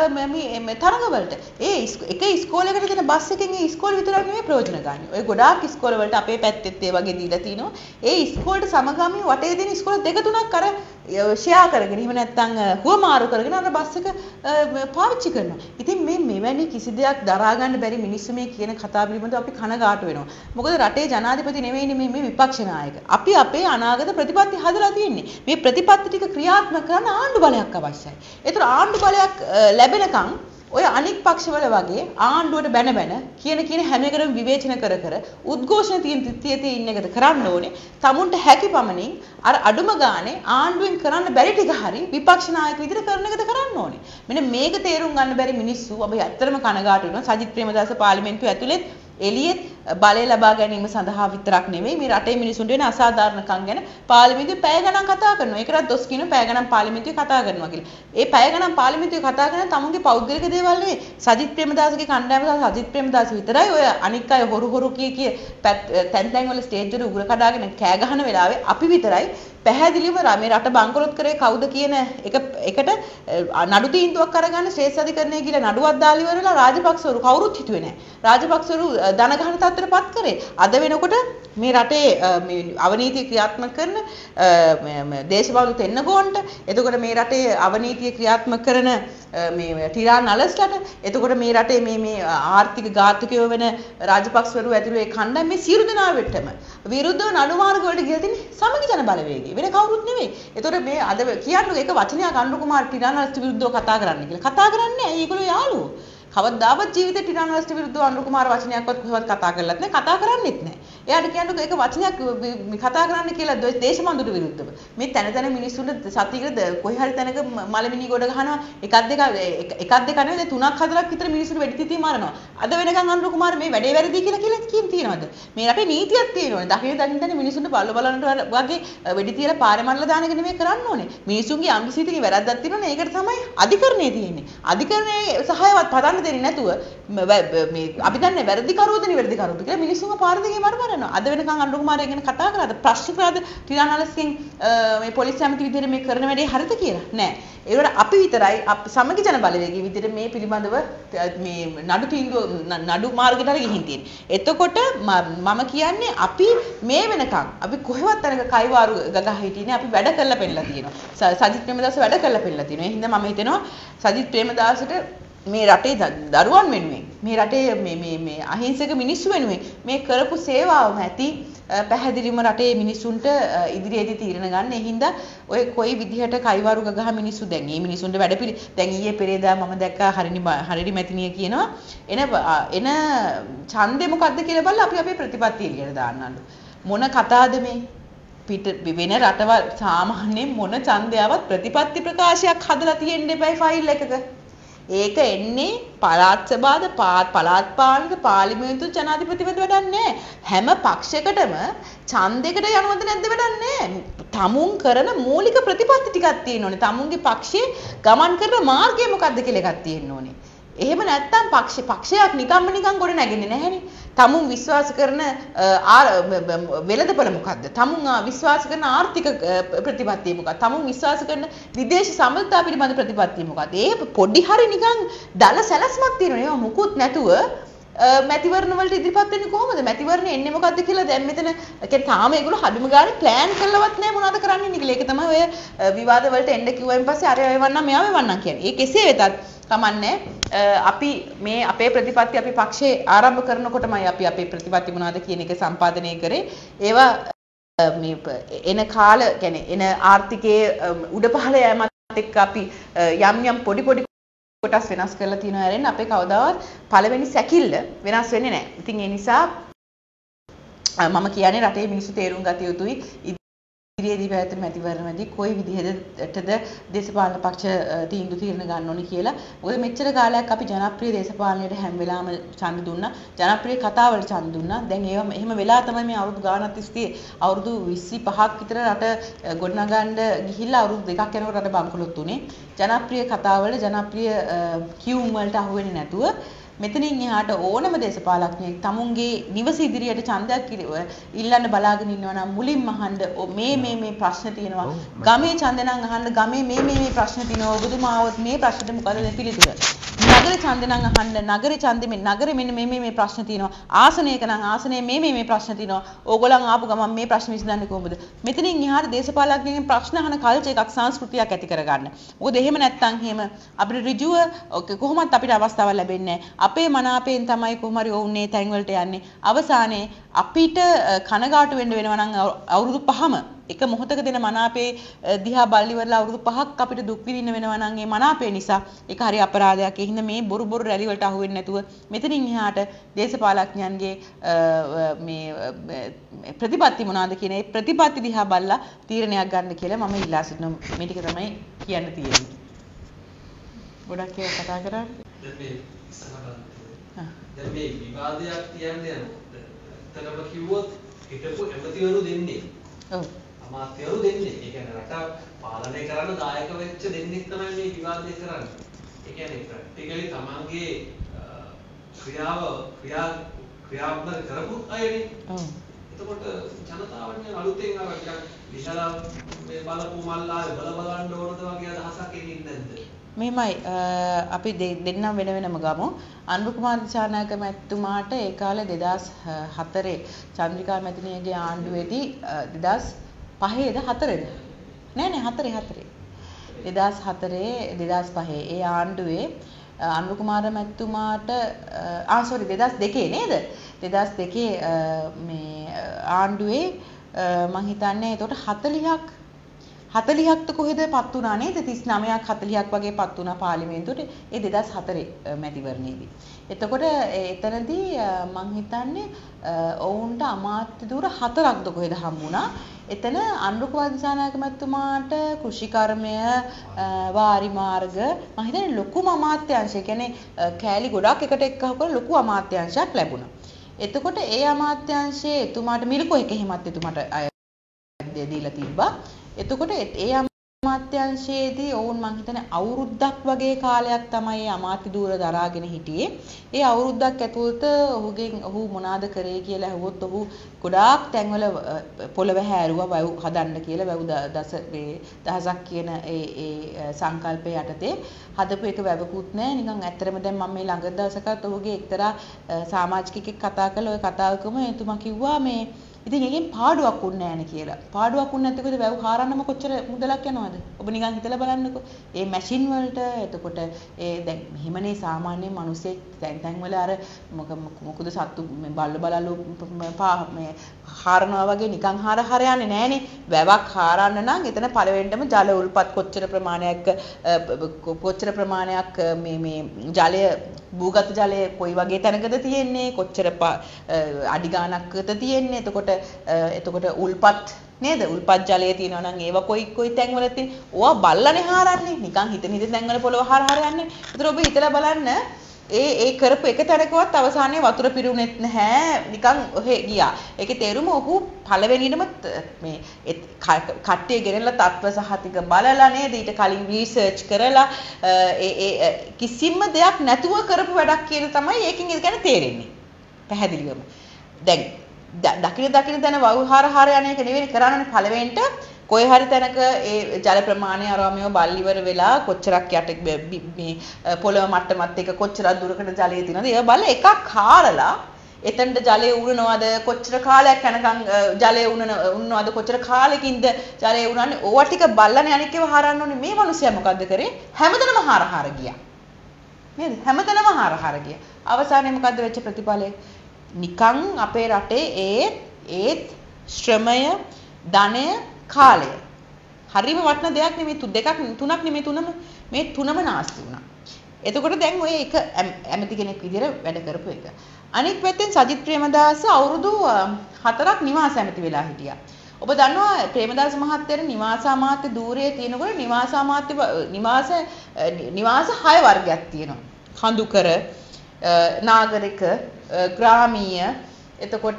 Speaker 1: මේ තරඟවලට. ඒ එක ඉස්කෝලේකට දෙන බස් එකෙන් ඒ ඉස්කෝලේ විතරක් නෙමෙයි ප්‍රයෝජන ගන්න. ඔය ගොඩාක් ඉස්කෝල වලට අපේ පැත්තෙත් ඒ වගේ දීලා තිනවා. ඒ ඉස්කෝලේට සමගාමී වටේ දෙන ඉස්කෝල දෙක තුනක් අර ෂෙයා කරගෙන එහෙම නැත්නම් හුවමාරු කරගෙන අර බස් එක පාවිච්චි කරනවා. ඉතින් මේ මෙවැනි කිසි දෙයක් දරා ගන්න බැරි මිනිස්සු මේ කියන කතා පිළිබඳව අපි කනගාටු වෙනවා. මොකද රටේ ජනාධිපති නෙවෙයිනේ මේ මේ විපක්ෂ නායක. අපි අපේ අනාගත ප්‍රතිපත්ති හදලා තියෙන්නේ. මේ ප්‍රතිපත්ති ටික ක්‍රියාත්මක කරන්න ආණ්ඩු බලයක් අවශ්‍යයි. ඒතර ආණ්ඩු බලයක් ලැබෙනකන් ඔය අනික් පක්ෂවල වගේ ආණ්ඩුවට බැන බැන කියන කියන හැම එකටම විවේචන කර කර උද්ඝෝෂණ තියෙන තියතේ ඉන්න එකද කරන්න ඕනේ. තමුන්ට හැකි පමණින් අර අඩුම ගානේ ආණ්ඩුවෙන් කරන්න බැරි ටික හරි විපක්ෂ නායක විදිහට කරන එකද කරන්න ඕනේ. මෙන්න මේක තේරුම් ගන්න බැරි මිනිස්සු අපි ඇත්තටම කනගාටු වෙනවා. සජිත් ප්‍රේමදාස පාර්ලිමේන්තුව ඇතුළේ එළියෙත් බලය ලබා ගැනීම සඳහා විතරක් නෙමෙයි මේ රටේ මිනිසුන්ට වෙන අසාධාරණකම් ගැන පාර්ලිමේන්තුවේ පැය ගණන් කතා කරනවා. ඒකටත් දොස් කියන පැය ගණන් පාර්ලිමේන්තුවේ කතා කරනවා කියලා. ඒ පැය ගණන් පාර්ලිමේන්තුවේ කතා කරන තමුන්ගේ පෞද්ගලික දේවල් නෙවෙයි. සජිත් ප්‍රේමදාසගේ කණ්ඩායම සහ සජිත් ප්‍රේමදාස විතරයි ඔය අනික් අය හොරු හොරු කිය කිය තැන් තැන් වල ස්ටේජ් වල උගුර කඩාගෙන කෑ ගහන වෙලාවේ අපි විතරයි පැහැදිලිව මේ රට බංකොලොත් කරේ කවුද කියන එක එකට නඩු තීන්දුවක් අරගන්න ශ්‍රේෂ්ඨ අධිකරණය කියලා නඩුවක් දාලා ඉවරලා රාජපක්ෂවරු කවුරුත් හිතුවේ නැහැ. රාජපක්ෂවරු ධන ගහන තත්ත්වයටපත් කරේ. අද වෙනකොට මේ රටේ මේ අවනීතිය ක්‍රියාත්මක කරන දේශපාලු තෙන්නගෝන්ට එතකොට මේ රටේ අවනීතිය ක්‍රියාත්මක කරන මේ ටිරාන් අලස්ලට එතකොට මේ රටේ මේ මේ ආර්ථික ඝාතකයෝ වෙන රාජපක්ෂවරු ඇතුළු ඒ කණ්ඩායම මේ සියලු දෙනාටම විරුද්ධව නඩු මාර්ග වලට ගියලා තියෙන සමගි ජන බලවේගය වෙන කවුරුත් නෙවෙයි. එතකොට මේ අද කියන්නේ ඒක වචනයක් අනුර කුමාර ටිරාන් අලස්ට විරුද්ධව කතා කරන්න කියලා. කතා කරන්නේ නැහැ. ඒගොල්ලෝ යාළුවෝ. කවදාවත් ජීවිතේ ටිරාන් අලස්ට විරුද්ධව අනුර කුමාර වචනයක්වත් කොහොමවත් කතා කරලත් නැහැ. කතා කරන්නෙත් නැහැ. එයාට කියන්නේ ඒක වචනයක් කතා කරන්න කියලා දේශබන්දුට විරුද්ධව. මේ තැන තැන මිනිස්සුන්ට සතියකට කොයි හරි තැනක මලමිනි ගොඩ ගහනවා. එකක් දෙක එකක් දෙක නෙවෙයි තුනක් හතරක් විතර මිනිස්සුන්ට වෙඩි තිතී මරනවා. අද වෙනකන් අනුර කුමාර මේ වැඩේ වැරදි කියලා කියලා කියන තියනවාද? මේ රටේ නීතියක් තියෙනවනේ. දකින දකින තැන මිනිස්සුන්ට බල්ල බලන්නට වගේ වෙඩි තියලා පාරේ මරලා දාන එක නෙමෙයි කරන්න ඕනේ. මිනිස්සුන්ගේ යම් කිසි දෙයක වැරද්දක් තියෙනවනේ. ඒකට තමයි අධිකරණය තියෙන්නේ. අධිකරණයේ සහායවත් පදන්න දෙන්නේ නැතුව මේ අපි දන්නේ වැරදි කරුවද නිවැරදි කරුවද කියලා මිනිස්සුන්ව පාර දෙකේ මර මර අද වෙනකන් අනුර කුමාරය ගැන කතා කරාද ප්‍රශ්න කරාද ටිරාන් අලස්ගෙන් මේ පොලිස් ඇමති විදිහට මේ කරන වැඩේ හරිද කියලා නෑ. ඒකට අපි විතරයි සමගි ජන බලවේගයේ විදිහට මේ පිළිබඳව මේ නඩු තීන්දුව නඩු මාර්ගයට හරි ගිහින් තියෙන්නේ. එතකොට මම කියන්නේ අපි මේ වෙනකන් අපි කොහෙවත් තැනක කයිවාරු ගගහ හිටියේ අපි වැඩ කරලා පෙන්නලා තියෙනවා. සජිත් ප්‍රේමදාස වැඩ කරලා පෙන්නලා තියෙනවා. ඒ හින්දා මම හිතනවා සජිත් ප්‍රේමදාසට මේ රටේ දරුවන් වෙනුවෙන් මේ රටේ මේ මේ මේ අහිංසක මිනිස්සු වෙනුවෙන් මේ කරපු සේවාවම ඇති පැහැදිලිවම රටේ මිනිස්සුන්ට ඉදිරියේදී තීරණ ගන්න. ඒ හින්දා ඔය කොයි විදිහට කයිවාරු ගගහ මිනිස්සු දැන් මේ මිනිස්සුන්ට වැඩ පිළි දැන් ඊයේ පෙරේදා මම දැක්කා හරිනි හරිනි මැතිනිය කියනවා එන එන ඡන්දේ මොකද්ද කියලා බලලා අපි අපේ ප්‍රතිපත්තිය එළියට දාන්නලු. මොන කතාවද මේ? පිට වෙන රටවල් සාමාන්‍යයෙන් මොන ඡන්දයවත් ප්‍රතිපත්ති ප්‍රකාශයක් හදලා තියෙන්න එපයි ෆයිල් එකක. ඒක එන්නේ පළාත් සභාවද පළාත් පාලනද පාර්ලිමේන්තු ජනාධිපතිවද වැඩක් නැහැ. හැම පක්ෂයකටම ඡන්දයකට යනවද නැද්ද වැඩක් නැහැ. තමුන් කරන මූලික ප්‍රතිපත්ති ටිකක් තියෙන්න ඕනේ. තමුන්ගේ පක්ෂයේ ගමන් කරන මාර්ගය මොකක්ද කියලා එකක් තියෙන්න ඕනේ. එහෙම නැත්නම් පක්ෂ පක්ෂයක් නිකම්ම නිකන් ගොඩ නැගෙන්නේ නැහැනේ. තමුන් විශ්වාස කරන වෙළඳපොළ මොකද්ද? තමුන් විශ්වාස කරන ආර්ථික ප්‍රතිපත්තිය මොකක්ද? තමුන් විශ්වාස කරන විදේශ සම්බන්ධතා පිළිබඳ ප්‍රතිපත්තිය මොකක්ද? ඒ පොඩි හරි නිකන් දල සැලැස්මක් තියෙනවා. ඒවා මුකුත් නැතුව මැතිවරණ වලට ඉදිරිපත් වෙන්නේ කොහොමද? මැතිවරණ එන්නේ මොකද්ද කියලා දැන් මෙතන කියන්නේ තාම ඒගොල්ලෝ හදිම ගානේ ප්ලෑන් කරලවත් නැහැ මොනවද කරන්නේ කියලා. ඒක තමයි ඔය විවාද වලට එන්න කිව්වයින් පස්සේ අර එවන්නම් මෙයා එවන්නම් කියන්නේ. ඒ කෙසේ වෙතත් කමන්නේ අපි මේ අපේ ප්‍රතිපත්ති අපි පක්ෂේ ආරම්භ කරනකොටමයි අපි අපේ ප්‍රතිපත්ති මොනවද කියන එක සම්පාදනය කරේ. ඒවා මේ එන කාල කියන්නේ එන ආර්ථිකයේ උඩ පහළ යෑමත් එක්ක අපි යම් යම් පොඩි පොඩි කොටස් වෙනස් කරලා තියෙනවා හැරෙන්න අපේ කවදාවත් පළවෙනි සැකිල්ල වෙනස් වෙන්නේ නැහැ. ඉතින් ඒ නිසා මම කියන්නේ රටේ මිනිස්සු තේරුම් ගත යුතුයි ඉදිරියේදී පැවැත්වෙන මැතිවරණවලදී කොයි විදිහටද දේශපාලන පක්ෂ තීන්දුව తీරන ගන්න ඕනේ කියලා. මොකද මෙච්චර කාලයක් අපි ජනප්‍රිය දේශපාලනයට හැම වෙලාවෙම ඡන්ද දුන්නා. ජනප්‍රිය කතාවලට ඡන්ද දුන්නා. දැන් ඒව එහෙම වෙලා තමයි මේ අවුරුදු ගානක් තිස්සේ අවුරුදු විසිපහක් විතර රට ගොඩනගන්න ගිහිල්ලා අවුරුදු දෙකක් යනකොට රට බංකොලොත් උනේ. ජනප්‍රිය කතාවල ජනප්‍රිය කියුම් වලට අහු වෙන්නේ නැතුව මෙතනින් එහාට ඕනම දේශපාලඥයෙක් තමුන්ගේ නිවස ඉදිරියට ඡන්දයක් ඉල්ලන්න බලාගෙන ඉන්නවා නම් මුලින්ම අහන්න මේ මේ මේ ප්‍රශ්න තියෙනවා. ගමේ ඡන්ද නම් අහන්න ගමේ මේ මේ මේ ප්‍රශ්න තියෙනවා. ඔබතුමාවත් මේ ප්‍රශ්නෙට මොකද පිළිතුර? නගර ඡන්ද නම් අහන්න නගරේ ඡන්දෙ මේ නගරේ මෙන්න මේ මේ මේ ප්‍රශ්න තියෙනවා. ආසනයක නම් ආසනයේ මේ මේ මේ ප්‍රශ්න තියෙනවා. ඕගොල්ලන් ආපු ගමන් මේ ප්‍රශ්න විසඳන්නේ කොහොමද? මෙතනින් එහාට දේශපාලඥයන්ගෙන් ප්‍රශ්න අහන කල්චර් එකක් සංස්කෘතියක් ඇති කරගන්න. මොකද එහෙම නැත්නම් එහෙම අපිට ඍජුව කොහොමත් අපිට අවස්ථාවක් ලැබෙන්නේ නැහැ. අපේ මනාපයෙන් තමයි කොහොම හරි ඔවුන්නේ තැන් වලට යන්නේ. අවසානයේ අපිට කනගාටු වෙන්න වෙනවා නම් අවුරුදු පහම එක මොහොතක දෙන මනාපේ දිහා බලලි වරලා අවුරුදු පහක් අපිට දුක් විඳින්න වෙනවා නම් ඒ මනාපේ නිසා ඒක හරි අපරාධයක්. ඒ හින්දා මේ බොරු බොරු රැලි වලට අහු වෙන්නේ නැතුව මෙතනින් එහාට දේශපාලඥයන්ගේ මේ ප්‍රතිපත්ති මොනවාද කියන ඒ ප්‍රතිපත්ති දිහා බලලා තීරණයක් ගන්න කියලා මම ඉල්ලා සිටිනවා. මේ ටික තමයි කියන්න තියෙන්නේ. ගොඩක් ඒවා කතා කරන්නේ.
Speaker 2: දැන් මේ විවාදයක් කියන්නේ එතනම කිව්වොත් හිටපු ඇමතිවරු දෙන්නේ. ඔව්. අමාත්‍යවරු දෙන්නේ. ඒ කියන්නේ රට පාලනය කරන්න දායක වෙච්ච දෙන්නෙක් තමයි මේ විවාදය කරන්නේ. ඒ කියන්නේ ප්‍රැක්ටිකලි තමන්ගේ ක්‍රියාව ක්‍රියා ක්‍රියාත්මක කරපු අයනේ. ඔව්. එතකොට ජනතාවන්නේ අලුතෙන් අර ටිකක් විශාල මේ බලපු මල්ලා බල බලන්න ඕනද වගේ අදහසක් එන්නේ නැද්ද?
Speaker 1: මෙහෙමයි අපි දෙන්නම් වෙන වෙනම ගමු. අනුර කුමාර දිසානායක මැතිතුමාට ඒ කාලේ දෙදාස් හතරේ චන්ද්‍රිකා මැතිණියගේ ආණ්ඩුවේදී දෙදාස් පහේද හතරේද නෑ නෑ හතරේ හතරේ දෙදාස් හතරේ දෙදාස් පහේ ඒ ආණ්ඩුවේ අනුර කුමාර මැතිතුමාට ආ සෝරි දෙදාස් දෙකේ නේද දෙදාස් දෙකේ මේ ආණ්ඩුවේ මං හිතන්නේ එතකොට හතළිහක් හතළිහක්ට කොහෙද පත් වුණා නේද තිස් නවයක් හතළිහක් වගේ පත් වුණා පාර්ලිමේන්තුවට ඒ දෙදාස් හතරේ මැතිවරණයේදී. එතකොට එතනදී මං හිතන්නේ ඔවුන්ට අමාත්‍ය ධූර හතරක්ද කොහෙද හම්බුණා. එතන අනුර කුමාර දිසානායක මැතිතුමාට කෘෂිකර්මය වාරි මාර්ග මං හිතන්නේ ලොකුම අමාත්‍යාංශය කියන්නේ කෑලි ගොඩක් එකට එක්කහු කරලා ලොකු අමාත්‍යාංශයක් ලැබුණා. එතකොට ඒ අමාත්‍යාංශයේ එතුමාට මිල්කෝ එක හිමත් එතුමාට දීලා තිබ්බා. එතකොට ඒ අමාත්‍යාංශයේදී ඔවුන් මං හිතන්නේ අවුරුද්දක් වගේ කාලයක් තමයි මේ අමාත්‍ය ධූර දරාගෙන හිටියේ. ඒ අවුරුද්දක් ඇතුළත ඔහුගෙන් ඔහු මොනවාද කරේ කියලා අහුවොත් ඔහු ගොඩාක් තැන්වල පොළව හැරුවා වැව් හදන්න කියලා වැව් දස දහසක් කියන ඒ ඒ සංකල්පය යටතේ හදපු එක වැවකුත් නැහැ. නිකන් ඇත්තරම දැන් මම මේ ළඟ දවසකත් ඔහුගේ එක්තරා සමාජිකයෙක් කතා කළා. ওই කතාවකම එතුමා කිව්වා මේ ඉතින් ඒකෙන් පාඩුවක් උන්නේ නැහැ නේ කියලා. පාඩුවක් උන්නේ නැත්නම් වැව් හාරන්නම කොච්චර මුදලක් යනවද? ඔබ නිකන් හිතලා බලන්නකෝ. ඒ මැෂින් වලට එතකොට ඒ දැන් මෙහෙමනේ සාමාන්‍ය මිනිස්සෙක් දැන් දැන් වල අර මොකද සත්තු බල්ල බලලු මේ හාරනවා වගේ නිකන් හාර හාර යන්නේ නැහනේ. වැවක් හාරන්න නම් එතන පළවෙනිටම ජල උල්පත් කොච්චර ප්‍රමාණයක් කොච්චර ප්‍රමාණයක් මේ මේ ජලය භූගත ජලය කොයි වගේ තැනකද තියෙන්නේ කොච්චර අඩි ගානක්ද තියෙන්නේ එතකොට එතකොට උල්පත් නේද උල්පත් ජලය තියෙනවා නම් ඒව කොයි කොයි තැන්වල තියෙන ඕවා බල්ලානේ හාරන්නේ නිකන් හිතන හිතන තැන්වල පොළව හාර හාර යන්නේ. ඒතර ඔබ හිතලා බලන්න ඒ ඒ කරපු එක තැනකවත් අවසානයේ වතුර පිරුණෙත් නැහැ නිකන් ඔහෙ ගියා. ඒකේ තේරුම ඔහු පළවෙනියටම මේ කට්ටිය ගෙනල්ලා තත්ත්ව සහතික බලලා නේද ඊට කලින් රිසර්ච් කරලා ඒ ඒ කිසිම දෙයක් නැතුව කරපු වැඩක් කියන තමයි ඒකෙන් ඒ කියන්නේ තේරෙන්නේ. පැහැදිලිවම. දැන් දකින දකින තැන වහාර හාර යන එක නෙවෙයි කරන්නේ පළවෙනිට කොයි හරි තැනක ඒ ජල ප්‍රමාණය අරමෙව බල් ඉවර වෙලා කොච්චරක් යට මේ පොළව මට්ටමත් එක්ක කොච්චරක් දුරකට ජලය තියෙනවද ඒව බල එකක් හාරලා එතනට ජලය උරනවද කොච්චර කාලයක් යනකම් ජලය උනන උන්නවද කොච්චර කාලෙකින්ද ජලය උනන්නේ ඕවා ටික බල්ලානේ අනික් ඒවා හාරන්න ඕනේ මේ මිනිස්සයා මොකද්ද කරේ හැමතැනම හාර හාර ගියා නේද හැමතැනම හාර හාර ගියා අවසානයේ මොකද්ද වෙච්ච ප්‍රතිඵලය නිකන් අපේ රටේ ඒ ඒත් ශ්‍රමය ධනය කාලය හරිම වටින දෙයක් නෙමෙයි තු දෙකක් තුනක් නෙමෙයි තුනම මේ තුනම නාස්ති වුණා. එතකොට දැන් ඔය එක ඇමති කෙනෙක් විදියට වැඩ කරපු එක. අනිත් පැත්තෙන් සජිත් ප්‍රේමදාස අවුරුදු හතරක් නිවාස ඇමති වෙලා හිටියා. ඔබ දන්නවා ප්‍රේමදාස මහත්තයාට නිවාස අමාත්‍ය ධූරයේ තියෙනකොට නිවාස අමාත්‍ය නිවාස නිවාස හය වර්ගයක් තියෙනවා. කඳුකර නාගරික ග්‍රාමීය එතකොට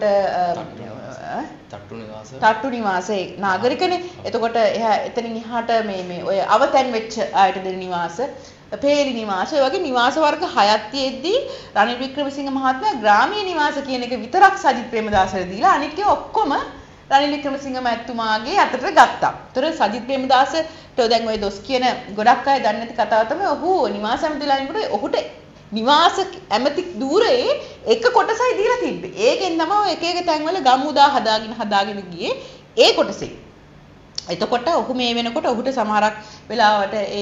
Speaker 2: තට්ටු නිවාස
Speaker 1: තට්ටු නිවාසේ නාගරිකනේ එතකොට එහා එතනින් එහාට මේ මේ ඔය අවතැන් වෙච්ච අයට දෙන නිවාස පේලි නිවාස ඔය වගේ නිවාස වර්ග හයක් තියෙද්දී රනිල් වික්‍රමසිංහ මහත්මයා ග්‍රාමීය නිවාස කියන එක විතරක් සජිත් ප්‍රේමදාසට දීලා අනිත් ඒවා ඔක්කොම රනිල් වික්‍රමසිංහ මහත්තුමාගේ අතට ගත්තා. ඒතර සජිත් ප්‍රේමදාසට දැන් ඔය දොස් කියන ගොඩක් අය දන්නේ නැති කතාව තමයි ඔහු නිවාස ඇමතිලා ඉන්නකොට ඔහුට නිවාස ඇමති ධූරයේ එක කොටසයි දීලා තිබ්බේ. ඒකෙන් තමයි එක එක තැන්වල ගම්මුදා හදාගෙන හදාගෙන ගියේ ඒ කොටසේ. එතකොට ඔහු මේ වෙනකොට ඔහුට සමහරක් වෙලාවට ඒ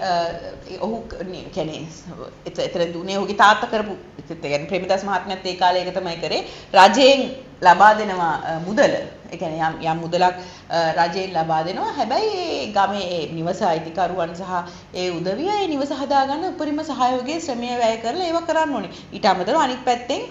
Speaker 1: ඒ ඔහු කියන්නේ එතන දුන්නේ ඔහුගේ තාත්තා කරපු කියන්නේ ප්‍රේමදාස මහත්මයාත් ඒ කාලේ ඒක තමයි කරේ. රජයෙන් ලබා දෙනවා මුදල. ඒ කියන්නේ යම් යම් මුදලක් රජයෙන් ලබා දෙනවා. හැබැයි ඒ ගමේ ඒ නිවස අයිතිකරුවන් සහ ඒ උදවිය ඒ නිවස හදාගන්න උපරිම සහයෝගයේ ශ්‍රමය වැය කරලා ඒව කරන්න ඕනේ. ඊට අමතරව අනිත් පැත්තෙන්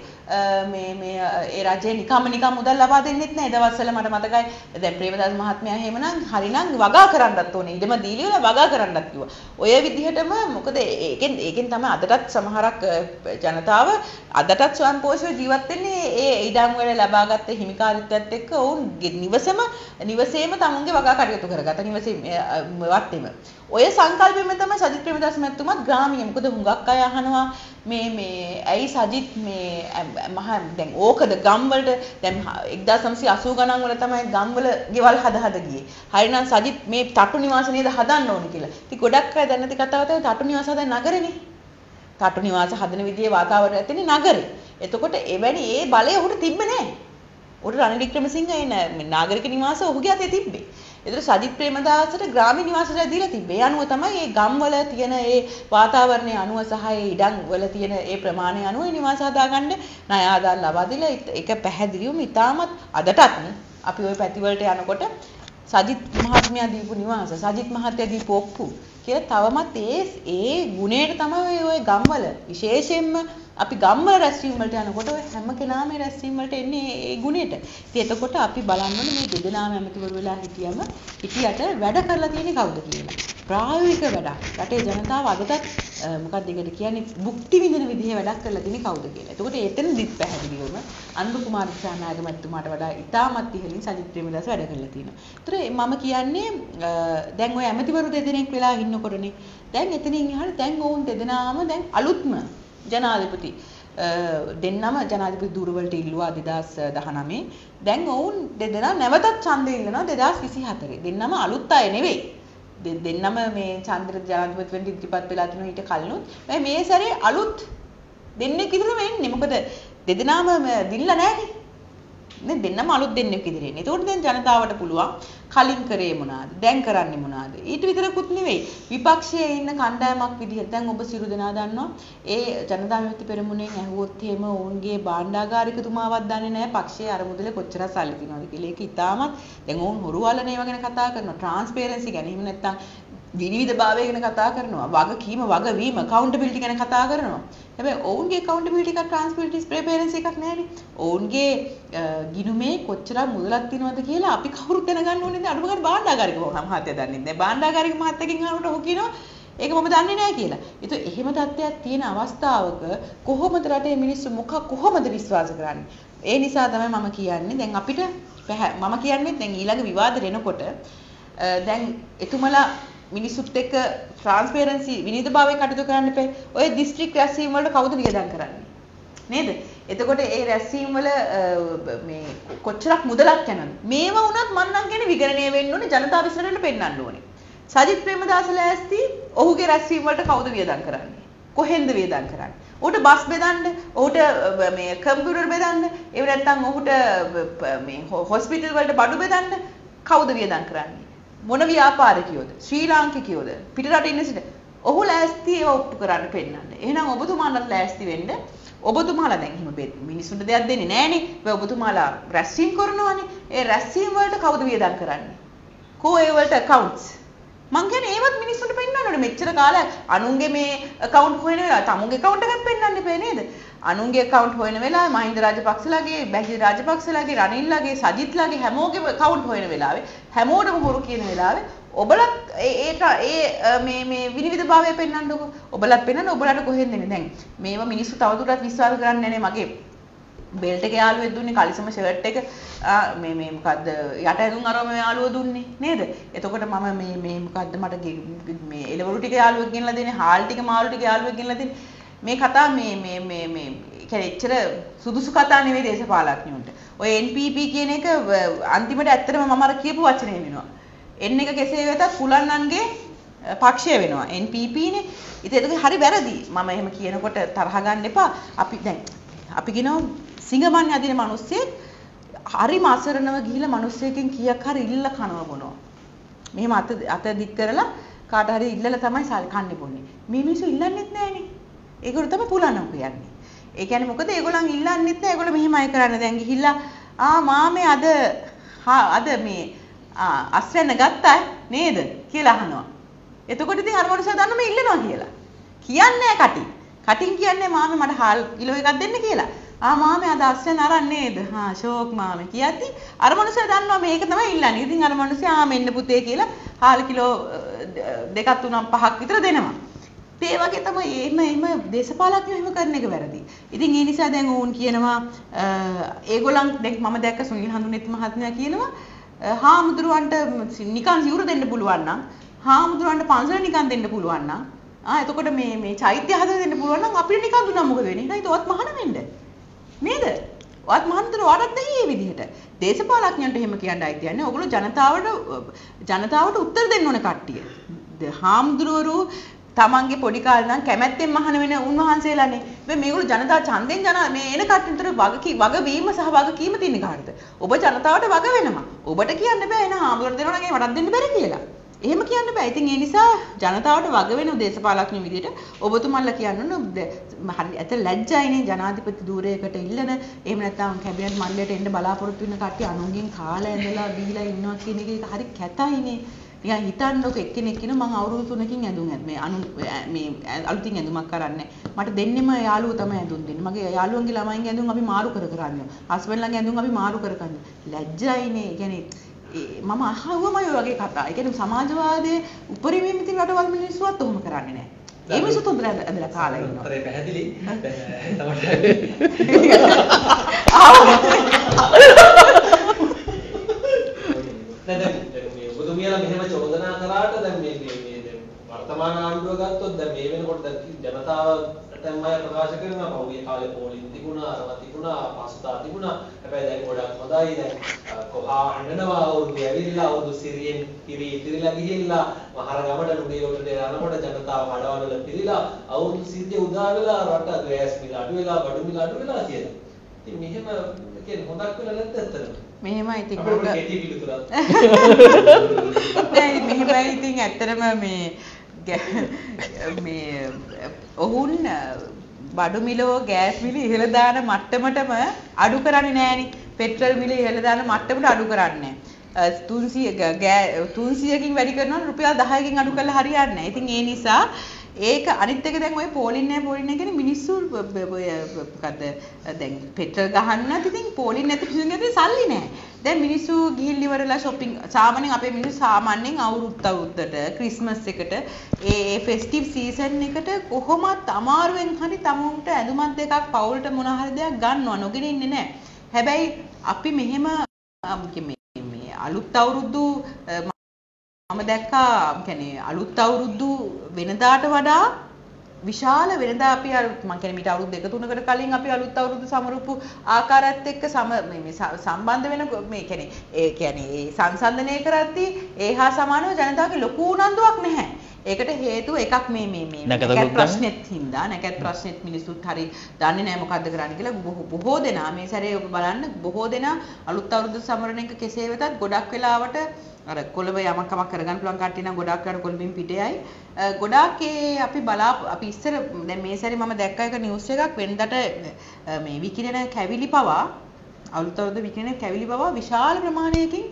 Speaker 1: මේ මේ ඒ රජේ නිකම්ම නිකම් මුදල් ලබා දෙන්නෙත් නෑ. ඒ දවස්වල මට මතකයි දැන් ප්‍රේමදාස මහත්මයා එහෙමනම් හරිනම් වගා කරන්නත් ඕනේ. ඊටම දීලිවල වගා කරන්නත් කිව්වා. ඔය විදිහටම මොකද ඒකෙන් ඒකෙන් තමයි අදටත් සමහරක් ජනතාව අදටත් ස්වයංපෝෂීව ජීවත් වෙන්නේ ඒ ඉඩම් වල ලබාගත් හිමිකාරීත්වයත් එක්ක ඔවුන් නිවසම නිවසේම තමුන්ගේ වගා කටයුතු කරගත්තා. නිවසේ වත්තේම. ඔය සංකල්පෙම තමයි සජිත් ප්‍රේමදාස මහත්මයාත් ග්‍රාමීය. මොකද හුඟක් අය අහනවා මේ මේ ඇයි සජිත් මේ මහ දැන් ඕකද ගම් වලට දැන් එක්දාස් නවසිය අසූ ගණන් වල තමයි ගම් වල ගෙවල් හද හද ගියේ. හරිනම් සජිත් මේ තට්ටු නිවාස නේද හදන්න ඕනේ කියලා. ඉතින් ගොඩක් අය දන්නේ නැති කතාව තමයි තට්ටු නිවාස හදන්න නගරනේ. තට්ටු නිවාස හදන විදිහේ වාතාවරණයක් තියෙන්නේ නගරේ. එතකොට එවැනි ඒ බලය ඔහුට තිබ්බේ නැහැ. ඔහුට රනිල් වික්‍රමසිංහ ඒ නාගරික නිවාස ඔහුගේ අතේ තිබ්බේ. ඒතර සජිත් ප්‍රේමදාසට ග්‍රාමීය නිවාසය දීලා තිබ්බේ. ඒ අනුව තමයි මේ ගම්වල තියෙන ඒ වාතාවරණය අනුව සහ ඒ ඉඩම් වල තියෙන ඒ ප්‍රමාණය අනුව නිවාස හදාගන්න ණය ආදාන ලබා දීලා ඒක පැහැදිලිවම ඉතාමත් අදටත් අපි ওই පැතිවලට යනකොට සජිත් මහත්මයා දීපු නිවාස සජිත් මහත්තයා දීපු ඔප්පු කියලා තවමත් ඒ ඒ ගුණයට තමයි ওই ගම්වල විශේෂයෙන්ම අපි ගම්වල රැස්වීම වලට යනකොට ඔය හැම කෙනාම මේ රැස්වීම වලට එන්නේ ඒ ගුණෙට. ඉතින් එතකොට අපි බලන්න ඕනේ මේ දෙදෙනාම ඇමතිවරු වෙලා හිටියම හිටියට වැඩ කරලා තියෙන්නේ කවුද කියලා. ප්‍රායෝගික වැඩක්. රටේ ජනතාව අදටත් මොකක්ද ඒකට කියන්නේ භුක්ති විඳින විදිහේ වැඩක් කරලා තියෙන්නේ කවුද කියලා. එතකොට එතනදිත් පැහැදිලිවම අනුර කුමාර දිසානායක මැතිතුමාට වඩා ඉතාමත් ඉහළින් සජිත් ප්‍රේමදාස වැඩ කරලා තියෙනවා. ඒතර මම කියන්නේ දැන් ඔය ඇමතිවරු දෙදෙනෙක් වෙලා ඉන්නකොටනේ දැන් එතනින් එහාට දැන් ඔවුන් දෙදෙනාම දැන් අලුත්ම ජනාධිපති දෙන්නම ජනාධිපති ධූරවලට ඉල්ලුවා දෙදාස් දහනවයේ. දැන් ඔවුන් දෙදෙනා නැවතත් ඡන්දය ඉල්ලනවා දෙදාස් විසිහතරේ. දෙන්නම අලුත් අය නෙවෙයි. දෙන්නම මේ චන්ද්‍ර ජනාධිපති වෙන්න ඉදිරිපත් වෙලා තිනු ඊට කලිනුත්. මේ සැරේ අලුත් දෙන්නෙක් ඉදිරියම එන්නේ. මොකද දෙදෙනාම දිනලා නැහැනේ. නේ දෙන්නම අලුත් දෙන්නෙක් ඉදිරියෙන්. ඒකට දැන් ජනතාවට පුළුවන් කලින් කරේ මොනවාද? දැන් කරන්නේ මොනවාද? ඊට විතරකුත් නෙවෙයි. විපක්ෂයේ ඉන්න කණ්ඩායමක් විදිහට දැන් ඔබ සියලු දෙනා දන්නවා ඒ ජනතා විමුක්ති පෙරමුණෙන් ඇහුවොත් එහෙම ඔවුන්ගේ භාණ්ඩාගාරිකතුමාවත් දන්නේ නැහැ පක්ෂයේ අරමුදලේ කොච්චර සල්ලි තියනවද කියලා. ඒක ඉතාමත් දැන් ඔවුන් හොරු වලන ඒවා ගැන කතා කරනවා. ට්‍රාන්ස්පරන්සි ගැන එහෙම නැත්නම් විනිවිදභාවය ගැන කතා කරනවා. වගකීම වගවීම accountability ගැන කතා කරනවා. හැබැයි ඔවුන්ගේ accountability එකක් transparency එකක් නැහැනේ. ඔවුන්ගේ ගිණුමේ කොච්චර මුදලක් තියනවද කියලා අපි කවුරුත් දැනගන්න ඕනේ. අඩුම ගානේ භාණ්ඩාගාරික මහත්තයා දන්නේ නැහැ. භාණ්ඩාගාරික මහත්තයාගෙන් අහනකොට ඔහු කියනවා ඒක මම දන්නේ නැහැ කියලා. ඒත් එහෙම තත්ත්වයක් තියෙන අවස්ථාවක කොහොමද රටේ මිනිස්සු මොකක් කොහොමද විශ්වාස කරන්නේ? ඒ නිසා තමයි මම කියන්නේ දැන් අපිට මම කියන්නේ දැන් ඊළඟ විවාදෙට එනකොට දැන් එතුමලා මිනිසුත් එක්ක ට්‍රාන්ස්පරන්සි විනීතභාවයෙන් කටයුතු කරන්න එපා. ඔය දිස්ත්‍රික් රැස්වීම වලට කවුද වියදම් කරන්නේ? නේද? එතකොට ඒ රැස්වීම වල මේ කොච්චරක් මුදලක් යනවද? මේවා වුණත් මම නම් කියන්නේ විගණනය වෙන්න ඕනේ ජනතාව ඉස්සරහට පෙන්වන්න ඕනේ. සජිත් ප්‍රේමදාස ලෑස්ති ඔහුගේ රැස්වීම වලට කවුද වියදම් කරන්නේ? කොහෙන්ද වියදම් කරන්නේ? ඔහුට බස් බෙදන්න, ඔහුට මේ කම්පියුටර් බෙදන්න, ඒ නැත්නම් ඔහුට මේ හොස්පිටල් වලට බඩු බෙදන්න කවුද වියදම් කරන්නේ? මොන ව්‍යාපාරිකයෝද ශ්‍රී ලාංකිකයෝද පිටරට ඉන්න සිට ඔහු ලෑස්ති ඒවා ඔප්පු කරන්න පෙන්නන්න. එහෙනම් ඔබතුමාලත් ලෑස්ති වෙන්න. ඔබතුමාලා දැන් එහෙම මිනිස්සුන්ට දෙයක් දෙන්නේ නැහනේ. ඒ ඔබතුමාලා රැස්වීම් කරනවානේ. ඒ රැස්වීම් වලට කවුද වියදම් කරන්නේ? කෝ ඒ වලට accounts. මං කියන්නේ ඒවත් මිනිස්සුන්ට පෙන්නන්න ඕනේ. මෙච්චර කාලයක් අනුන්ගේ මේ account හොයන වෙලාව තමුන්ගේ account එකක් පෙන්නන්න එපා නේද? අනුන්ගේ account හොයන වෙලාවේ මහින්ද රාජපක්ෂලාගේ, බැහි රාජපක්ෂලාගේ, රනිල්ලාගේ, සජිත්ලාගේ හැමෝගේ account හොයන වෙලාවේ හැමෝටම හොරු කියන වෙලාවේ ඔබලත් ඒ ඒ මේ මේ විනිවිදභාවය පෙන්වන්නකො. ඔබලත් පෙන්වන්න ඔබලට කොහෙන්ද එන්නේ දැන් මේවා මිනිස්සු තවදුරටත් විශ්වාස කරන්නේ නැහැ මගේ බෙල්ට් එක යාළුවෙක් දුන්නේ කලිසම ෂර්ට් එක මේ මේ මොකද්ද යට ඇඳුම් අරම යාළුවා දුන්නේ නේද? එතකොට මම මේ මේ මොකද්ද මට මේ එළවලු ටික යාළුවෙක් ගෙනලා දෙන්නේ හාල් ටික මාළු ටික යාළුවෙක් ගෙනලා දෙන්නේ මේ කතා මේ මේ මේ මේ කියන්නේ එච්චර සුදුසු කතා නෙවෙයි දේශපාලඥයන්ට. ඔය එන් පී පී කියන එක අන්තිමට ඇත්තටම මම අර කියපු වචනේ වෙනවා. එන් එක කෙසේ වෙතත් පුලන්නන්ගේ පක්ෂය වෙනවා. එන් පී පී නේ. ඉතින් ඒක හරි වැරදි. මම එහෙම කියනකොට තරහ ගන්න එපා. අපි දැන් අපි කියනවා සිංගමන්නේ අදින මිනිස්සෙක් හරිම අසරණව ගිහිල්ලා මිනිස්සෙකින් කීයක් හරි ඉල්ල කනවා බොනවා. මෙහෙම අත අත දික් කරලා කාට හරි ඉල්ලලා තමයි කන්නේ බොන්නේ. මේ මිනිස්සු ඉල්ලන්නෙත් නැහනේ. ඒගොල්ලෝ තමයි පුලනවා කියන්නේ. ඒ කියන්නේ මොකද ඒගොල්ලන් ඉල්ලන්නෙත් නැහැ. ඒගොල්ලෝ මෙහෙමයි කරන්නේ. දැන් ගිහිල්ලා ආ මාමේ අද අද මේ අස්වැන්න ගත්තා නේද කියලා අහනවා. එතකොට ඉතින් අර මොනසද දන්න මේ ඉල්ලනවා කියලා. කියන්නේ නැහැ කටින්. කටින් කියන්නේ මාමේ මට හාල් කිලෝ එකක් දෙන්න කියලා. ආ මාමේ අද අස්වැන්න අරන් නේද? හා ෂෝක් මාමේ කියද්දි අර මොනසද දන්නවා මේක තමයි ඉල්ලන්නේ. ඉතින් අර මොනසේ ආ මෙන්න පුතේ කියලා හාල් කිලෝ දෙකක් තුනක් පහක් විතර දෙනවා. ඒ වගේ තමයි එහෙම එහෙම දේශපාලඥයෝ එහෙම කරන එක වැරදි. ඉතින් ඒ නිසා දැන් ඕන් කියනවා ඒගොල්ලන් දැන් මම දැක්ක සුනිල් හඳුනෙත් මහත්මයා කියනවා හාමුදුරුවන්ට නිකන් සිවුර දෙන්න පුළුවන් නම් හාමුදුරුවන්ට පන්සල නිකන් දෙන්න පුළුවන් නම් ආ එතකොට මේ මේ චෛත්‍ය හදලා දෙන්න පුළුවන් නම් අපිට නිකන් දුන්නා මොකද වෙන්නේ? නේද? ඔවත් මහාන වෙන්න. නේද? ඔවත් මහානතර වඩත් නැහැ මේ විදිහට. දේශපාලඥයන්ට එහෙම කියන්න අයිතියක් නැහැ. ඔයගොල්ලෝ ජනතාවට ජනතාවට උත්තර දෙන්න ඕනේ කට්ටිය. හාමුදුරුවරු තමන්ගේ පොඩි කාලේ නම් කැමැත්තෙන් මහාන වෙන උන්වහන්සේලානේ. හැබැයි මේගොල්ලෝ ජනතාව ඡන්දෙන් ජන මේ එන කට්ටියන්ට වගකී වගවීම සහ වගකීම තියෙන කාටද? ඔබ ජනතාවට වග වෙනවා. ඔබට කියන්න බෑ එන හාමුදුරුවෝ දෙනවා නම් ඒ වඩක් දෙන්න බැරි කියලා. එහෙම කියන්න බෑ. ඉතින් ඒ නිසා ජනතාවට වග වෙන දේශපාලඥ විදිහට ඔබතුමන්ලා කියන්න ඕන හරි ඇත ලැජ්ජයිනේ ජනාධිපති ධූරයකට ඉල්ලන එහෙම නැත්නම් කැබිනට් මණ්ඩලයට එන්න බලාපොරොත්තු වෙන කට්ටිය අනුන්ගෙන් කාලා ඇඳලා බීලා ඉන්නවා කියන එක හරි කැතයිනේ. නිකන් හිතන්නකො එක්කෙනෙක් කියනවා මං අවුරුදු තුනකින් ඇඳුම් ඇත් මේ අනු මේ අලුතින් ඇඳුමක් කරන්නේ මට දෙන්නෙම යාළුවෝ තමයි ඇඳුම් දෙන්නේ මගේ යාළුවන්ගේ ළමයින්ගේ ඇඳුම් අපි මාරු කර කර අන්නවා හස්බන්ඩ්ලාගේ ඇඳුම් අපි මාරු කර කර ලැජ්ජයිනේ. ඒ කියන්නේ මම අහුවමයි ඔය වගේ කතා. ඒ කියන්නේ සමාජවාදයේ උපරිමයෙන් ඉතින් රටවල් මිනිස්සුවත් ඔහොම කරන්නේ නැහැ. ඒ මිනිස්සු තුන්දර ඇඳලා කාලා ඉන්නවා.
Speaker 2: උත්තරේ පැහැදිලි. තමයි ඔබතුමියලා මෙහෙම චෝදනා කරාට දැන් මේ මේ වර්තමාන ආණ්ඩුව ගත්තොත් දැන් මේ වෙනකොට දැන් ජනතාවටම ප්‍රකාශ කරනවා පහුගිය කාලේ පොලින් තිබුණා අරව තිබුණා පස්තා තිබුණා. හැබැයි දැන් ගොඩක් හොඳයි. දැන් කොහා හඬනවා අවුරුදු ඇවිල්ලා අවුරුදු සිරියෙන් කිරි ඉතිරිලා ගිහිල්ලා මහර ගමඩ නුඹේ උඩට යනකොට ජනතාව කඩවල පිළිලා අවුරුදු සිරිය උදා වෙලා රට ගෑස් මිල අඩු වෙලා බඩු මිල අඩු වෙලා කියලා. ඉතින් මෙහෙම කියන්නේ හොඳක් වෙලා නැද්ද ඇත්තටම?
Speaker 1: මෙහෙමයි ඉතින්
Speaker 2: අපිට කෙටි පිළිතුරක්.
Speaker 1: නෑ මෙහෙමයි ඉතින් ඇත්තටම මේ මේ ඔවුන් බඩු මිලෝ ගෑස් මිල ඉහළ දාන මට්ටමටම අඩු කරන්නේ නෑනේ. පෙට්‍රල් මිල ඉහළ දාන මට්ටමට අඩු කරන්නේ නෑ. තුන්සියයකින් වැඩි කරනවා රුපියල් දහයකින් අඩු කරලා හරියන්නේ නෑ. ඉතින් ඒ නිසා ඒක අනිත් එක දැන් ඔය පෝලින් නෑ පෝලින් නෑ කියන්නේ මිනිස්සු ඔය මොකද්ද දැන් පෙට්‍රල් ගහන්නත් ඉතින් පෝලින් නැති මිනිස්සුන්ගේ සල්ලි නෑ. දැන් මිනිස්සු ගිහින් ඉවරලා shopping සාමාන්‍යයෙන් අපේ මිනිස්සු සාමාන්‍යයෙන් අවුරුද්ද අවුරුද්දට ක්‍රිස්මස් එකට ඒ ඒ ෆෙස්ටිව් සීසන් එකට කොහොමත් අමාරුවෙන් හරි තමුන්ට ඇඳුමක් දෙකක් පවුලට මොන හරි දෙයක් ගන්නවා නොගෙන ඉන්නේ නෑ. හැබැයි අපි මෙහෙම මේ අලුත් අවුරුදු මම දැක්කා කියන්නේ අලුත් අවුරුදු වෙනදාට වඩා විශාල වෙනදා අපි මම කියන්නේ මීට අවුරුදු දෙක තුනකට කලින් අපි අලුත් අවුරුදු සමරුපු ආකාරයත් එක්ක සම මේ සම්බන්ධ වෙන මේ කියන්නේ ඒ කියන්නේ ඒ සංසන්දනය කරද්දී ඒ හා සමානව ජනතාවගේ ලොකු උනන්දුවක් නැහැ. ඒකට හේතුව එකක් මේ මේ මේ නැකත් ප්‍රශ්නෙත් හින්දා නැකත් ප්‍රශ්නෙත් මිනිස්සුත් හරි දන්නේ නැහැ මොකද්ද කරන්න කියලා බොහෝ දෙනා මේ සැරේ ඔබ බලන්න බොහෝ දෙනා අලුත් අවුරුදු සමරන එක කෙසේ වෙතත් ගොඩක් වෙලාවට අර කොළඹ යමක් කමක් කරගන්න පුළුවන් කට්ටිය නම් ගොඩක් අර කොළඹින් පිටේයි ගොඩාක් ඒ අපි බලා අපි ඉස්සර දැන් මේ සැරේ මම දැක්ක එක නිවුස් එකක් වෙනදට මේ විකිරණ කැවිලි පවා අලුත් අවුරුදු විකිරණ කැවිලි පවා විශාල ප්‍රමාණයකින්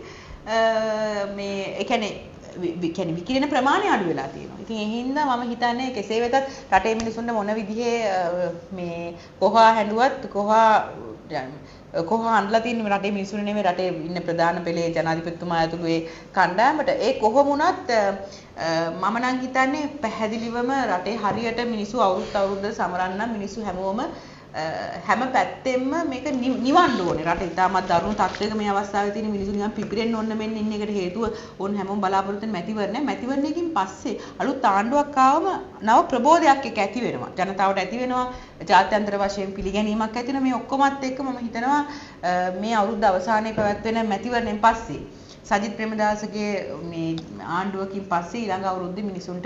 Speaker 1: මේ ඒ කියන්නේ කියන්නේ විකිරණ ප්‍රමාණය අඩු වෙලා තියෙනවා. ඉතින් ඒ හින්දා මම හිතන්නේ කෙසේ වෙතත් රටේ මිනිසුන්ට මොන විදිහේ මේ කොහා හැඬුවත් කොහා කොහා අඬලා තියෙන රටේ මිනිසුන් නෙමෙයි රටේ ඉන්න ප්‍රධාන පෙළේ ජනාධිපතිතුමා ඇතුළු ඒ කණ්ඩායමට ඒ කොහොම වුණත් මම නම් හිතන්නේ පැහැදිලිවම රටේ හරියට මිනිස්සු අවුරුද්ද අවුරුද්ද සමරන්න මිනිස්සු හැමෝම හැම පැත්තෙම මේක නිවන්න ඕනේ. රට ඉතාමත් දරුණු තත්ත්වයක මේ අවස්ථාවේ තියෙන මිනිස්සු නිකන් පිපිරෙන්න ඕන මෙන්න ඉන්න එකට හේතුව ඕන හැමෝම බලාපොරොත්තු වෙන මැතිවරණය. මැතිවරණයකින් පස්සේ අලුත් ආණ්ඩුවක් ආවම නව ප්‍රබෝධයක් එක ඇති වෙනවා. ජනතාවට ඇති වෙනවා ජාත්‍යන්තර වශයෙන් පිළිගැනීමක් ඇති වෙනවා. මේ ඔක්කොමත් එක්ක මම හිතනවා මේ අවුරුද්ද අවසානයේ පැවැත්වෙන මැතිවරණයෙන් පස්සේ සජිත් ප්‍රේමදාසගේ මේ ආණ්ඩුවකින් පස්සේ ඊළඟ අවුරුද්දේ මිනිසුන්ට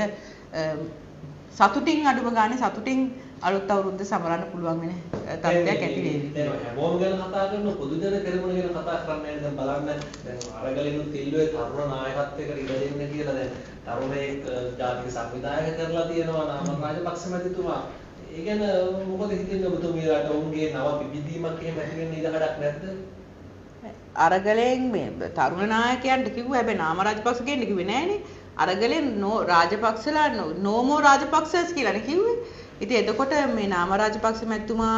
Speaker 1: සතුටින් අඩුම ගානේ සතුටින් අලුත් අවුරුද්ද සමරන්න පුළුවන් වෙන තත්ත්වයක් ඇති වේවි.
Speaker 2: දැන් හැමෝම ගැන කතා කරන පොදු ජන පෙරමුණ ගැන කතා කරන්නේ දැන් බලන්න දැන් අරගලිනුත් තිල්ලුවේ තරුණ නායකත්වයකට ඉඩ දෙන්න කියලා දැන් තරුණයෙක් ජාතික සංවිධායක කරලා තියෙනවා නාම රාජපක්ෂ මැතිතුමා. ඒ ගැන මොකද හිතන්නේ ඔබතුමීලාට උන්ගේ නව පිබිදීමක් එහෙම ඇති වෙන්න ඉඩකඩක් නැද්ද?
Speaker 1: අරගලෙන් මේ තරුණ නායකයන්ට කිව්වා හැබැයි නාම රාජපක්ෂ කියන්නේ කිව්වේ නෑනේ. අරගලෙන් නෝ රාජපක්ෂලා නෝමෝ රාජපක්ෂස් කියලානේ කිව්වේ. ඉතින් එතකොට මේ නාම රාජපක්ෂ මැතිතුමා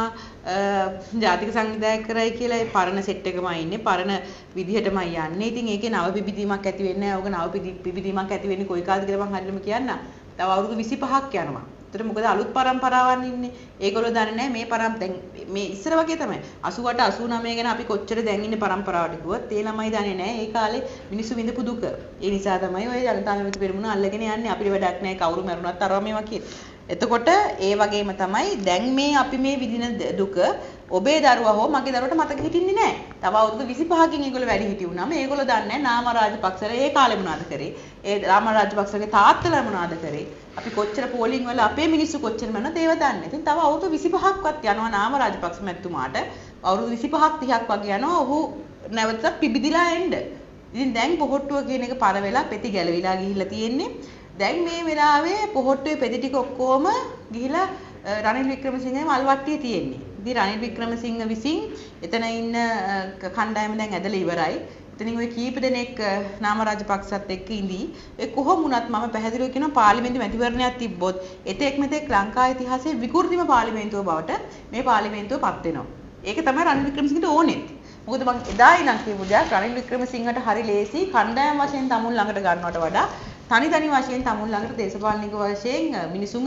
Speaker 1: ජාතික සංවිධායක කරයි කියලා ඒ පරණ සෙට් එකමයි ඉන්නේ පරණ විදිහටමයි යන්නේ. ඉතින් ඒකේ නව පිබිදීමක් ඇති වෙන්නේ නැහැ. ඕක නව පිබිදීමක් ඇති වෙන්නේ කොයි කාලෙද කියලා මම හරියටම කියන්න. තව අවුරුදු විසිපහක් යනවා. ඒතර මොකද අලුත් පරම්පරාවන් ඉන්නේ. ඒගොල්ලෝ දන්නේ නැහැ මේ පරම් දැන් මේ ඉස්සර වගේ තමයි. අසූඅට අසූනවය ගැන අපි කොච්චර දැන් ඉන්නේ පරම්පරාවට කිව්වත් ඒ ළමයි දන්නේ නැහැ. ඒ කාලේ මිනිස්සු විඳපු දුක. ඒ නිසා තමයි ඔය ජනතා විමුක්ති පෙරමුණ අල්ලගෙන යන්නේ. අපිට වැඩක් නැහැ කවුරු මරුණත් අරවා මේවා කියලා. එතකොට ඒ වගේම තමයි දැන් මේ අපි මේ විඳින දුක ඔබේ දරුවා හෝ මගේ දරුවට මතක හිටින්නේ නැහැ. තව අවුරුදු විසිපහකින් ඒගොල්ලෝ වැඩි හිටිය වුණාම ඒගොල්ලෝ දන්නේ නැහැ නාම රාජපක්ෂලා ඒ කාලේ මොනවද කරේ. ඒ නාම රාජපක්ෂගේ තාත්තලා මොනවද කරේ. අපි කොච්චර පෝලිං වල අපේ මිනිස්සු කොච්චර මනද ඒව දන්නේ. ඉතින් තව අවුරුදු විසිපහක්වත් යනවා නාම රාජපක්ෂ මැතිතුමාට. අවුරුදු විසිපහක් තිහක් වගේ යනවා ඔහු නැවත පිබිදිලා එන්න. ඉතින් දැන් පොහොට්ටුව කියන එක පර වෙලා පෙති ගැලවිලා ගිහිල්ලා තියෙන්නේ. දැන් මේ වෙලාවේ පොහොට්ටුවේ පෙති ටික ඔක්කොම ගිහිලා රනිල් වික්‍රමසිංහගේ මල්වට්ටියේ තියෙන්නේ. ඉතින් රනිල් වික්‍රමසිංහ විසින් එතන ඉන්න කණ්ඩායම දැන් ඇදලා ඉවරයි. එතනින් ඔය කීප දෙනෙක් නාම රාජපක්ෂත් එක්ක ඉඳී ඒ කොහොම වුණත් මම පැහැදිලිව කියනවා පාර්ලිමේන්තු මැතිවරණයක් තිබ්බොත් එතෙක් මෙතෙක් ලංකා ඉතිහාසයේ විකෘතිම පාර්ලිමේන්තුව බවට මේ පාර්ලිමේන්තුව පත් වෙනවා. ඒක තමයි රනිල් වික්‍රමසිංහට ඕනෙත්. මොකද මම එදා ඉඳන් කියපු දෙයක් රනිල් වික්‍රමසිංහට හරි ලේසි කණ්ඩායම් වශයෙන් තමුන් ළඟට ගන්නවට වඩා තනි තනි වශයෙන් තමුන් ළඟට දේශපාලනික වශයෙන් මිනිසුන්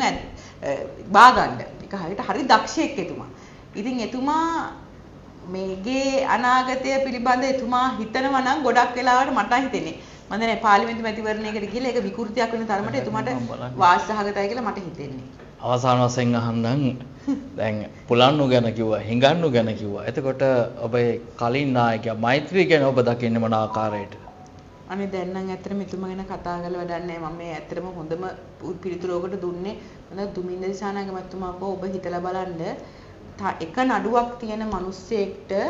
Speaker 1: බා ගන්න. ඒක හරියට හරි දක්ෂයෙක් එතුමා. ඉතින් එතුමා මේගේ අනාගතය පිළිබඳ එතුමා හිතනවා නම් ගොඩක් වෙලාවට මට හිතෙන්නේ මම දැන් පාර්ලිමේන්තු මැතිවරණයකට ගිහලා ඒක විකෘතියක් වෙන තරමට එතුමාට වාසසහගතයි කියලා මට හිතෙන්නේ.
Speaker 3: අවසාන වශයෙන් අහන්නම් දැන් පුලන්නු ගැන කිව්වා හිඟන්නු ගැන කිව්වා. එතකොට ඔබේ කලින් නායකයා මෛත්‍රී ගැන ඔබ දකින්නේ මොන ආකාරයකට?
Speaker 1: අනේ දැන් නම් ඇත්තටම එතුමා ගැන කතා කරලා වැඩක් නැහැ. මම මේ ඇත්තටම හොඳම පිළිතුරකට දුන්නේ මොකද දුමින්ද දිසානායක මහත්මයා ඔබ හිතලා බලන්න එක නඩුවක් තියෙන මිනිස්සෙක්ට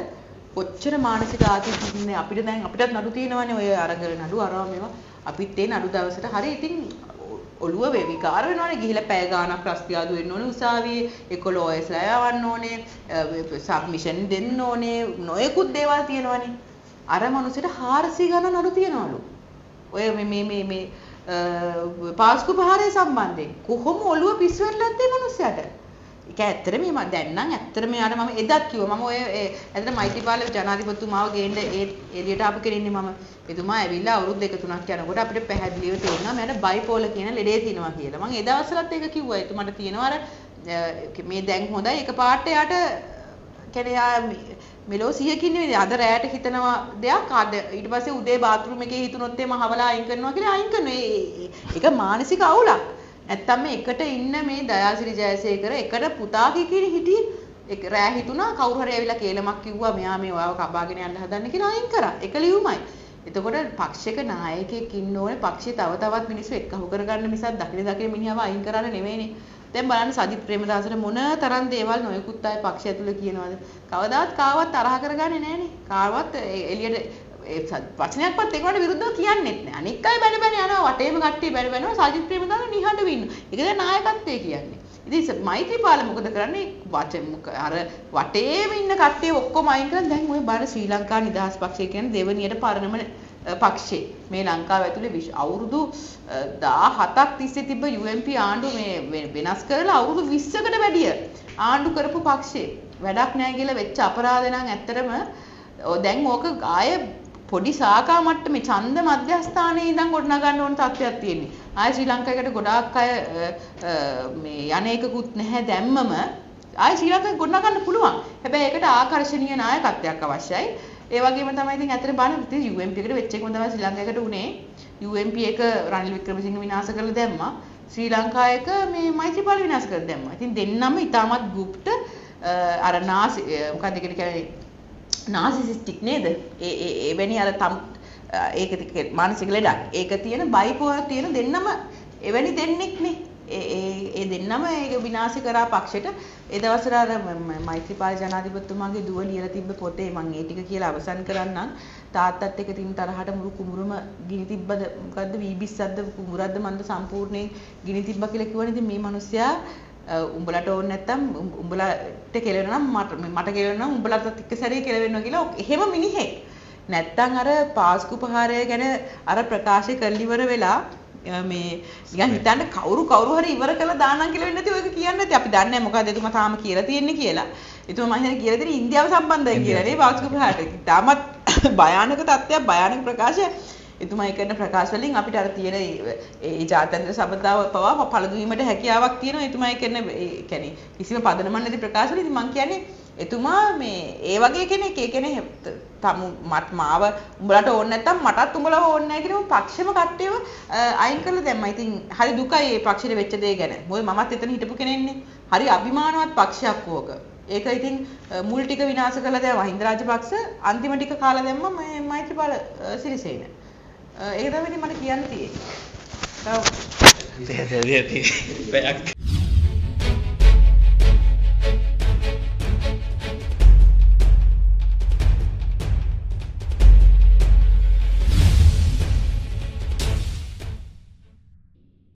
Speaker 1: කොච්චර මානසික ආතතියකින් අපිට දැන් අපිටත් නඩු තියෙනවානේ ඔය අරගල නඩු අරවා මේවා අපිත් ඒ නඩු දවසට හරි ඉතින් ඔළුව වේ විකාර වෙනවනේ ගිහිල්ලා පැය ගාණක් රස්තියාදු වෙන්න ඕනේ උසාවියේ එකොලොයස්ලා යවන්න ඕනේ සබ්මිෂන් දෙන්න ඕනේ නොයෙකුත් දේවල් තියෙනවනේ අර මනුස්සයට හාරසිය ගණන් නඩු තියනවලු ඔය මේ මේ මේ මේ පාස්කු ප්‍රහාරය සම්බන්ධයෙන් කොහොම ඔළුව පිස්සු වෙන්නද මේ මනුස්සයාට ඒක ඇත්තටම මම දැන් නම් ඇත්තටම යාට මම එදත් කිව්වා මම ඔය ඇත්තට මෛත්‍රීපාල ජනාධිපතිතුමාව ගේන්න ඒ එළියට ආපු කෙනෙන්නේ මම එතුමා ඇවිල්ලා අවුරුදු දෙක තුනක් යනකොට අපිට පැහැදිලිව තේරෙනවා මට බයිපෝල කියන ලෙඩේ තියෙනවා කියලා. මම ඒ දවස්වලත් ඒක කිව්වා. එතුමාට තියෙනවා අර මේ දැන් හොඳයි එක පාට යාට කියන්නේ යා මෙලෝ සියකින් නෙවෙයි අද රැයට හිතනවා දෙයක් අද ඊට පස්සේ උදේ බාත්රූම් එකේ හිතුනොත් එම හවලා අයින් කරනවා කියලා අයින් කරනවා. ඒක මානසික අවුලක්. නැත්තම් මේ එකට ඉන්න මේ දයාසිරි ජයසේකර එකට පුතා කිකින හිටියේ රෑ හිතුණා කවුරු හරි ඇවිල්ලා කේලමක් කිව්වා මෙයා මේ ඔයාව කපාගෙන යන්න හදන්න කියලා අයින් කරා. ඒක ලියුමයි. එතකොට පක්ෂයක නායකයෙක් ඉන්න ඕනේ පක්ෂේ තව තවත් මිනිස්සු එක්කහු කරගන්න මිසක් දකින දකින මිනිහව අයින් කරන්න නෙවෙයිනේ. දැන් බලන්න සජිත් ප්‍රේමදාසට මොන තරම් දේවල් නොයෙකුත් අය පක්ෂය ඇතුලේ කියනවාද? කවදාවත් කාවත් තරහ කරගන්නේ නැහනේ. කාවත් එළියට ඒ වචනයක්වත් ඒකට විරුද්ධව කියන්නේත් නැහැ. අනික් අය බැන බැන යනවා වටේම කට්ටිය බැන බැනනවා සජිත් ප්‍රේමදාස නිහඬව ඉන්නවා. ඒක දැන් නායකත්වය කියන්නේ. ඉතින් මෛත්‍රීපාල මොකද කරන්නේ? වචන අර වටේම ඉන්න කට්ටිය ඔක්කොම අයින් කරන් දැන් ওই බාර ශ්‍රී ලංකා නිදහස් පක්ෂය කියන්නේ දෙවනියට පරණම පක්ෂේ. මේ ලංකාව ඇතුලේ අවුරුදු දහහතක් තිස්සේ තිබ්බ යූ එන් පී ආණ්ඩුව මේ වෙනස් කරලා අවුරුදු විස්සකට වැඩිය ආණ්ඩු කරපු පක්ෂේ. වැඩක් නැහැ කියලා වෙච්ච අපරාධ නම් ඇත්තටම දැන් ඕක ආය පොඩි සාකා මට්ටමේ ඡන්ද මධ්‍යස්ථානයේ ඉඳන් ගොඩනගන්න ඕන තත්ත්වයක් තියෙන්නේ. ආය ශ්‍රී ලංකාවකට ගොඩාක් අය මේ යන්නේකුත් නැහැ දැම්මම ආය ශ්‍රී ලංකාවේ ගොඩනගන්න පුළුවන්. හැබැයි ඒකට ආකර්ෂණීය නායකත්වයක් අවශ්‍යයි. ඒ වගේම තමයි ඉතින් ඇත්තට බලන්න යූ එන් පී එකට වෙච්ච එකම තමයි ශ්‍රී ලංකාවකට උනේ. යූ එන් පී එක රනිල් වික්‍රමසිංහ විනාශ කරලා දැම්මා. ශ්‍රී ලංකාවයක මේ මෛත්‍රීපාල විනාශ කරලා දැම්මා. ඉතින් දෙන්නම ඉතාමත් ගුප්ත අර නාසි මොකක්ද ඒකට කියන්නේ නාසිසිස්ටික් නේද? ඒ ඒ එවැනි අර තම් ඒක මානසික ලෙඩක්. ඒක තියෙන බයිපෝලර් තියෙන දෙන්නම එවැනි දෙන්නෙක් නේ. ඒ ඒ ඒ දෙන්නම ඒක විනාශ කරා පක්ෂෙට. ඒ දවස්වල අර මෛත්‍රීපාල ජනාධිපතිතුමාගේ දුව ලියලා තිබ්බ පොතේ මම ඒ ටික කියලා අවසන් කරන්නම්. තාත්තත් එක්ක තින් තරහට මුරු කුඹුරම ගිනි තිබ්බද මොකද්ද වීබිස්සක්ද කුඹුරක්ද මන්ද සම්පූර්ණයෙන් ගිනි තිබ්බා කියලා කිව්වනේ. ඉතින් මේ මිනිස්සයා උඹලට ඕනේ නැත්තම් උඹලට කෙලවෙනවා නම් මට මට කෙලවෙනවා නම් උඹලට එක්ක සැරේ කෙලවෙනවා කියලා එහෙම මිනිහෙක්. නැත්තම් අර පාස්කු ප්‍රහාරය ගැන අර ප්‍රකාශය කරලි ඉවර වෙලා මේ නිකන් හිතන්න කවුරු කවුරු හරි ඉවර කළා දානම් කියලා වෙන්නේ නැති ඔයක කියන්නේ නැති අපි දන්නේ නැහැ මොකද එතුමා තාම කියලා තියෙන්නේ කියලා. එතුමා මම හිතන්නේ කියලා දෙන්නේ ඉන්දියාව සම්බන්ධයි කියලා නේ පාස්කු ප්‍රහාරයට. තාමත් භයානක තත්ත්වයක් භයානක ප්‍රකාශය එතුමා කරන ප්‍රකාශ වලින් අපිට අර තියෙන ඒ ජාත්‍යන්තර සබඳතාව පවා පළදු වීමට හැකියාවක් තියෙනවා. එතුමා කරන ඒ කියන්නේ කිසිම පදනමක් නැති ප්‍රකාශ වලින් මම කියන්නේ එතුමා මේ ඒ වගේ කෙනෙක්. ඒ කියන්නේ තම මත් මාව උඹලට ඕනේ නැත්තම් මටත් උඹලව ඕනේ නැහැ කියන පක්ෂෙම කට්ටියව අයින් කරලා දැම්මා. ඉතින් හරි දුකයි මේ පක්ෂෙට වෙච්ච දේ ගැන. මොකද මමත් එතන හිටපු කෙනෙක්නේ. හරි අභිමානවත් පක්ෂයක් ඕක. ඒක ඉතින් මුල් ටික විනාශ කරලා දැම්මා හින්ද රාජපක්ෂ අන්තිම ටික කාලා දැම්මා මේ මෛත්‍රීපාල සිරිසේන. ඒක තමයි ඉතින් මට කියන්න තියෙන්නේ. තව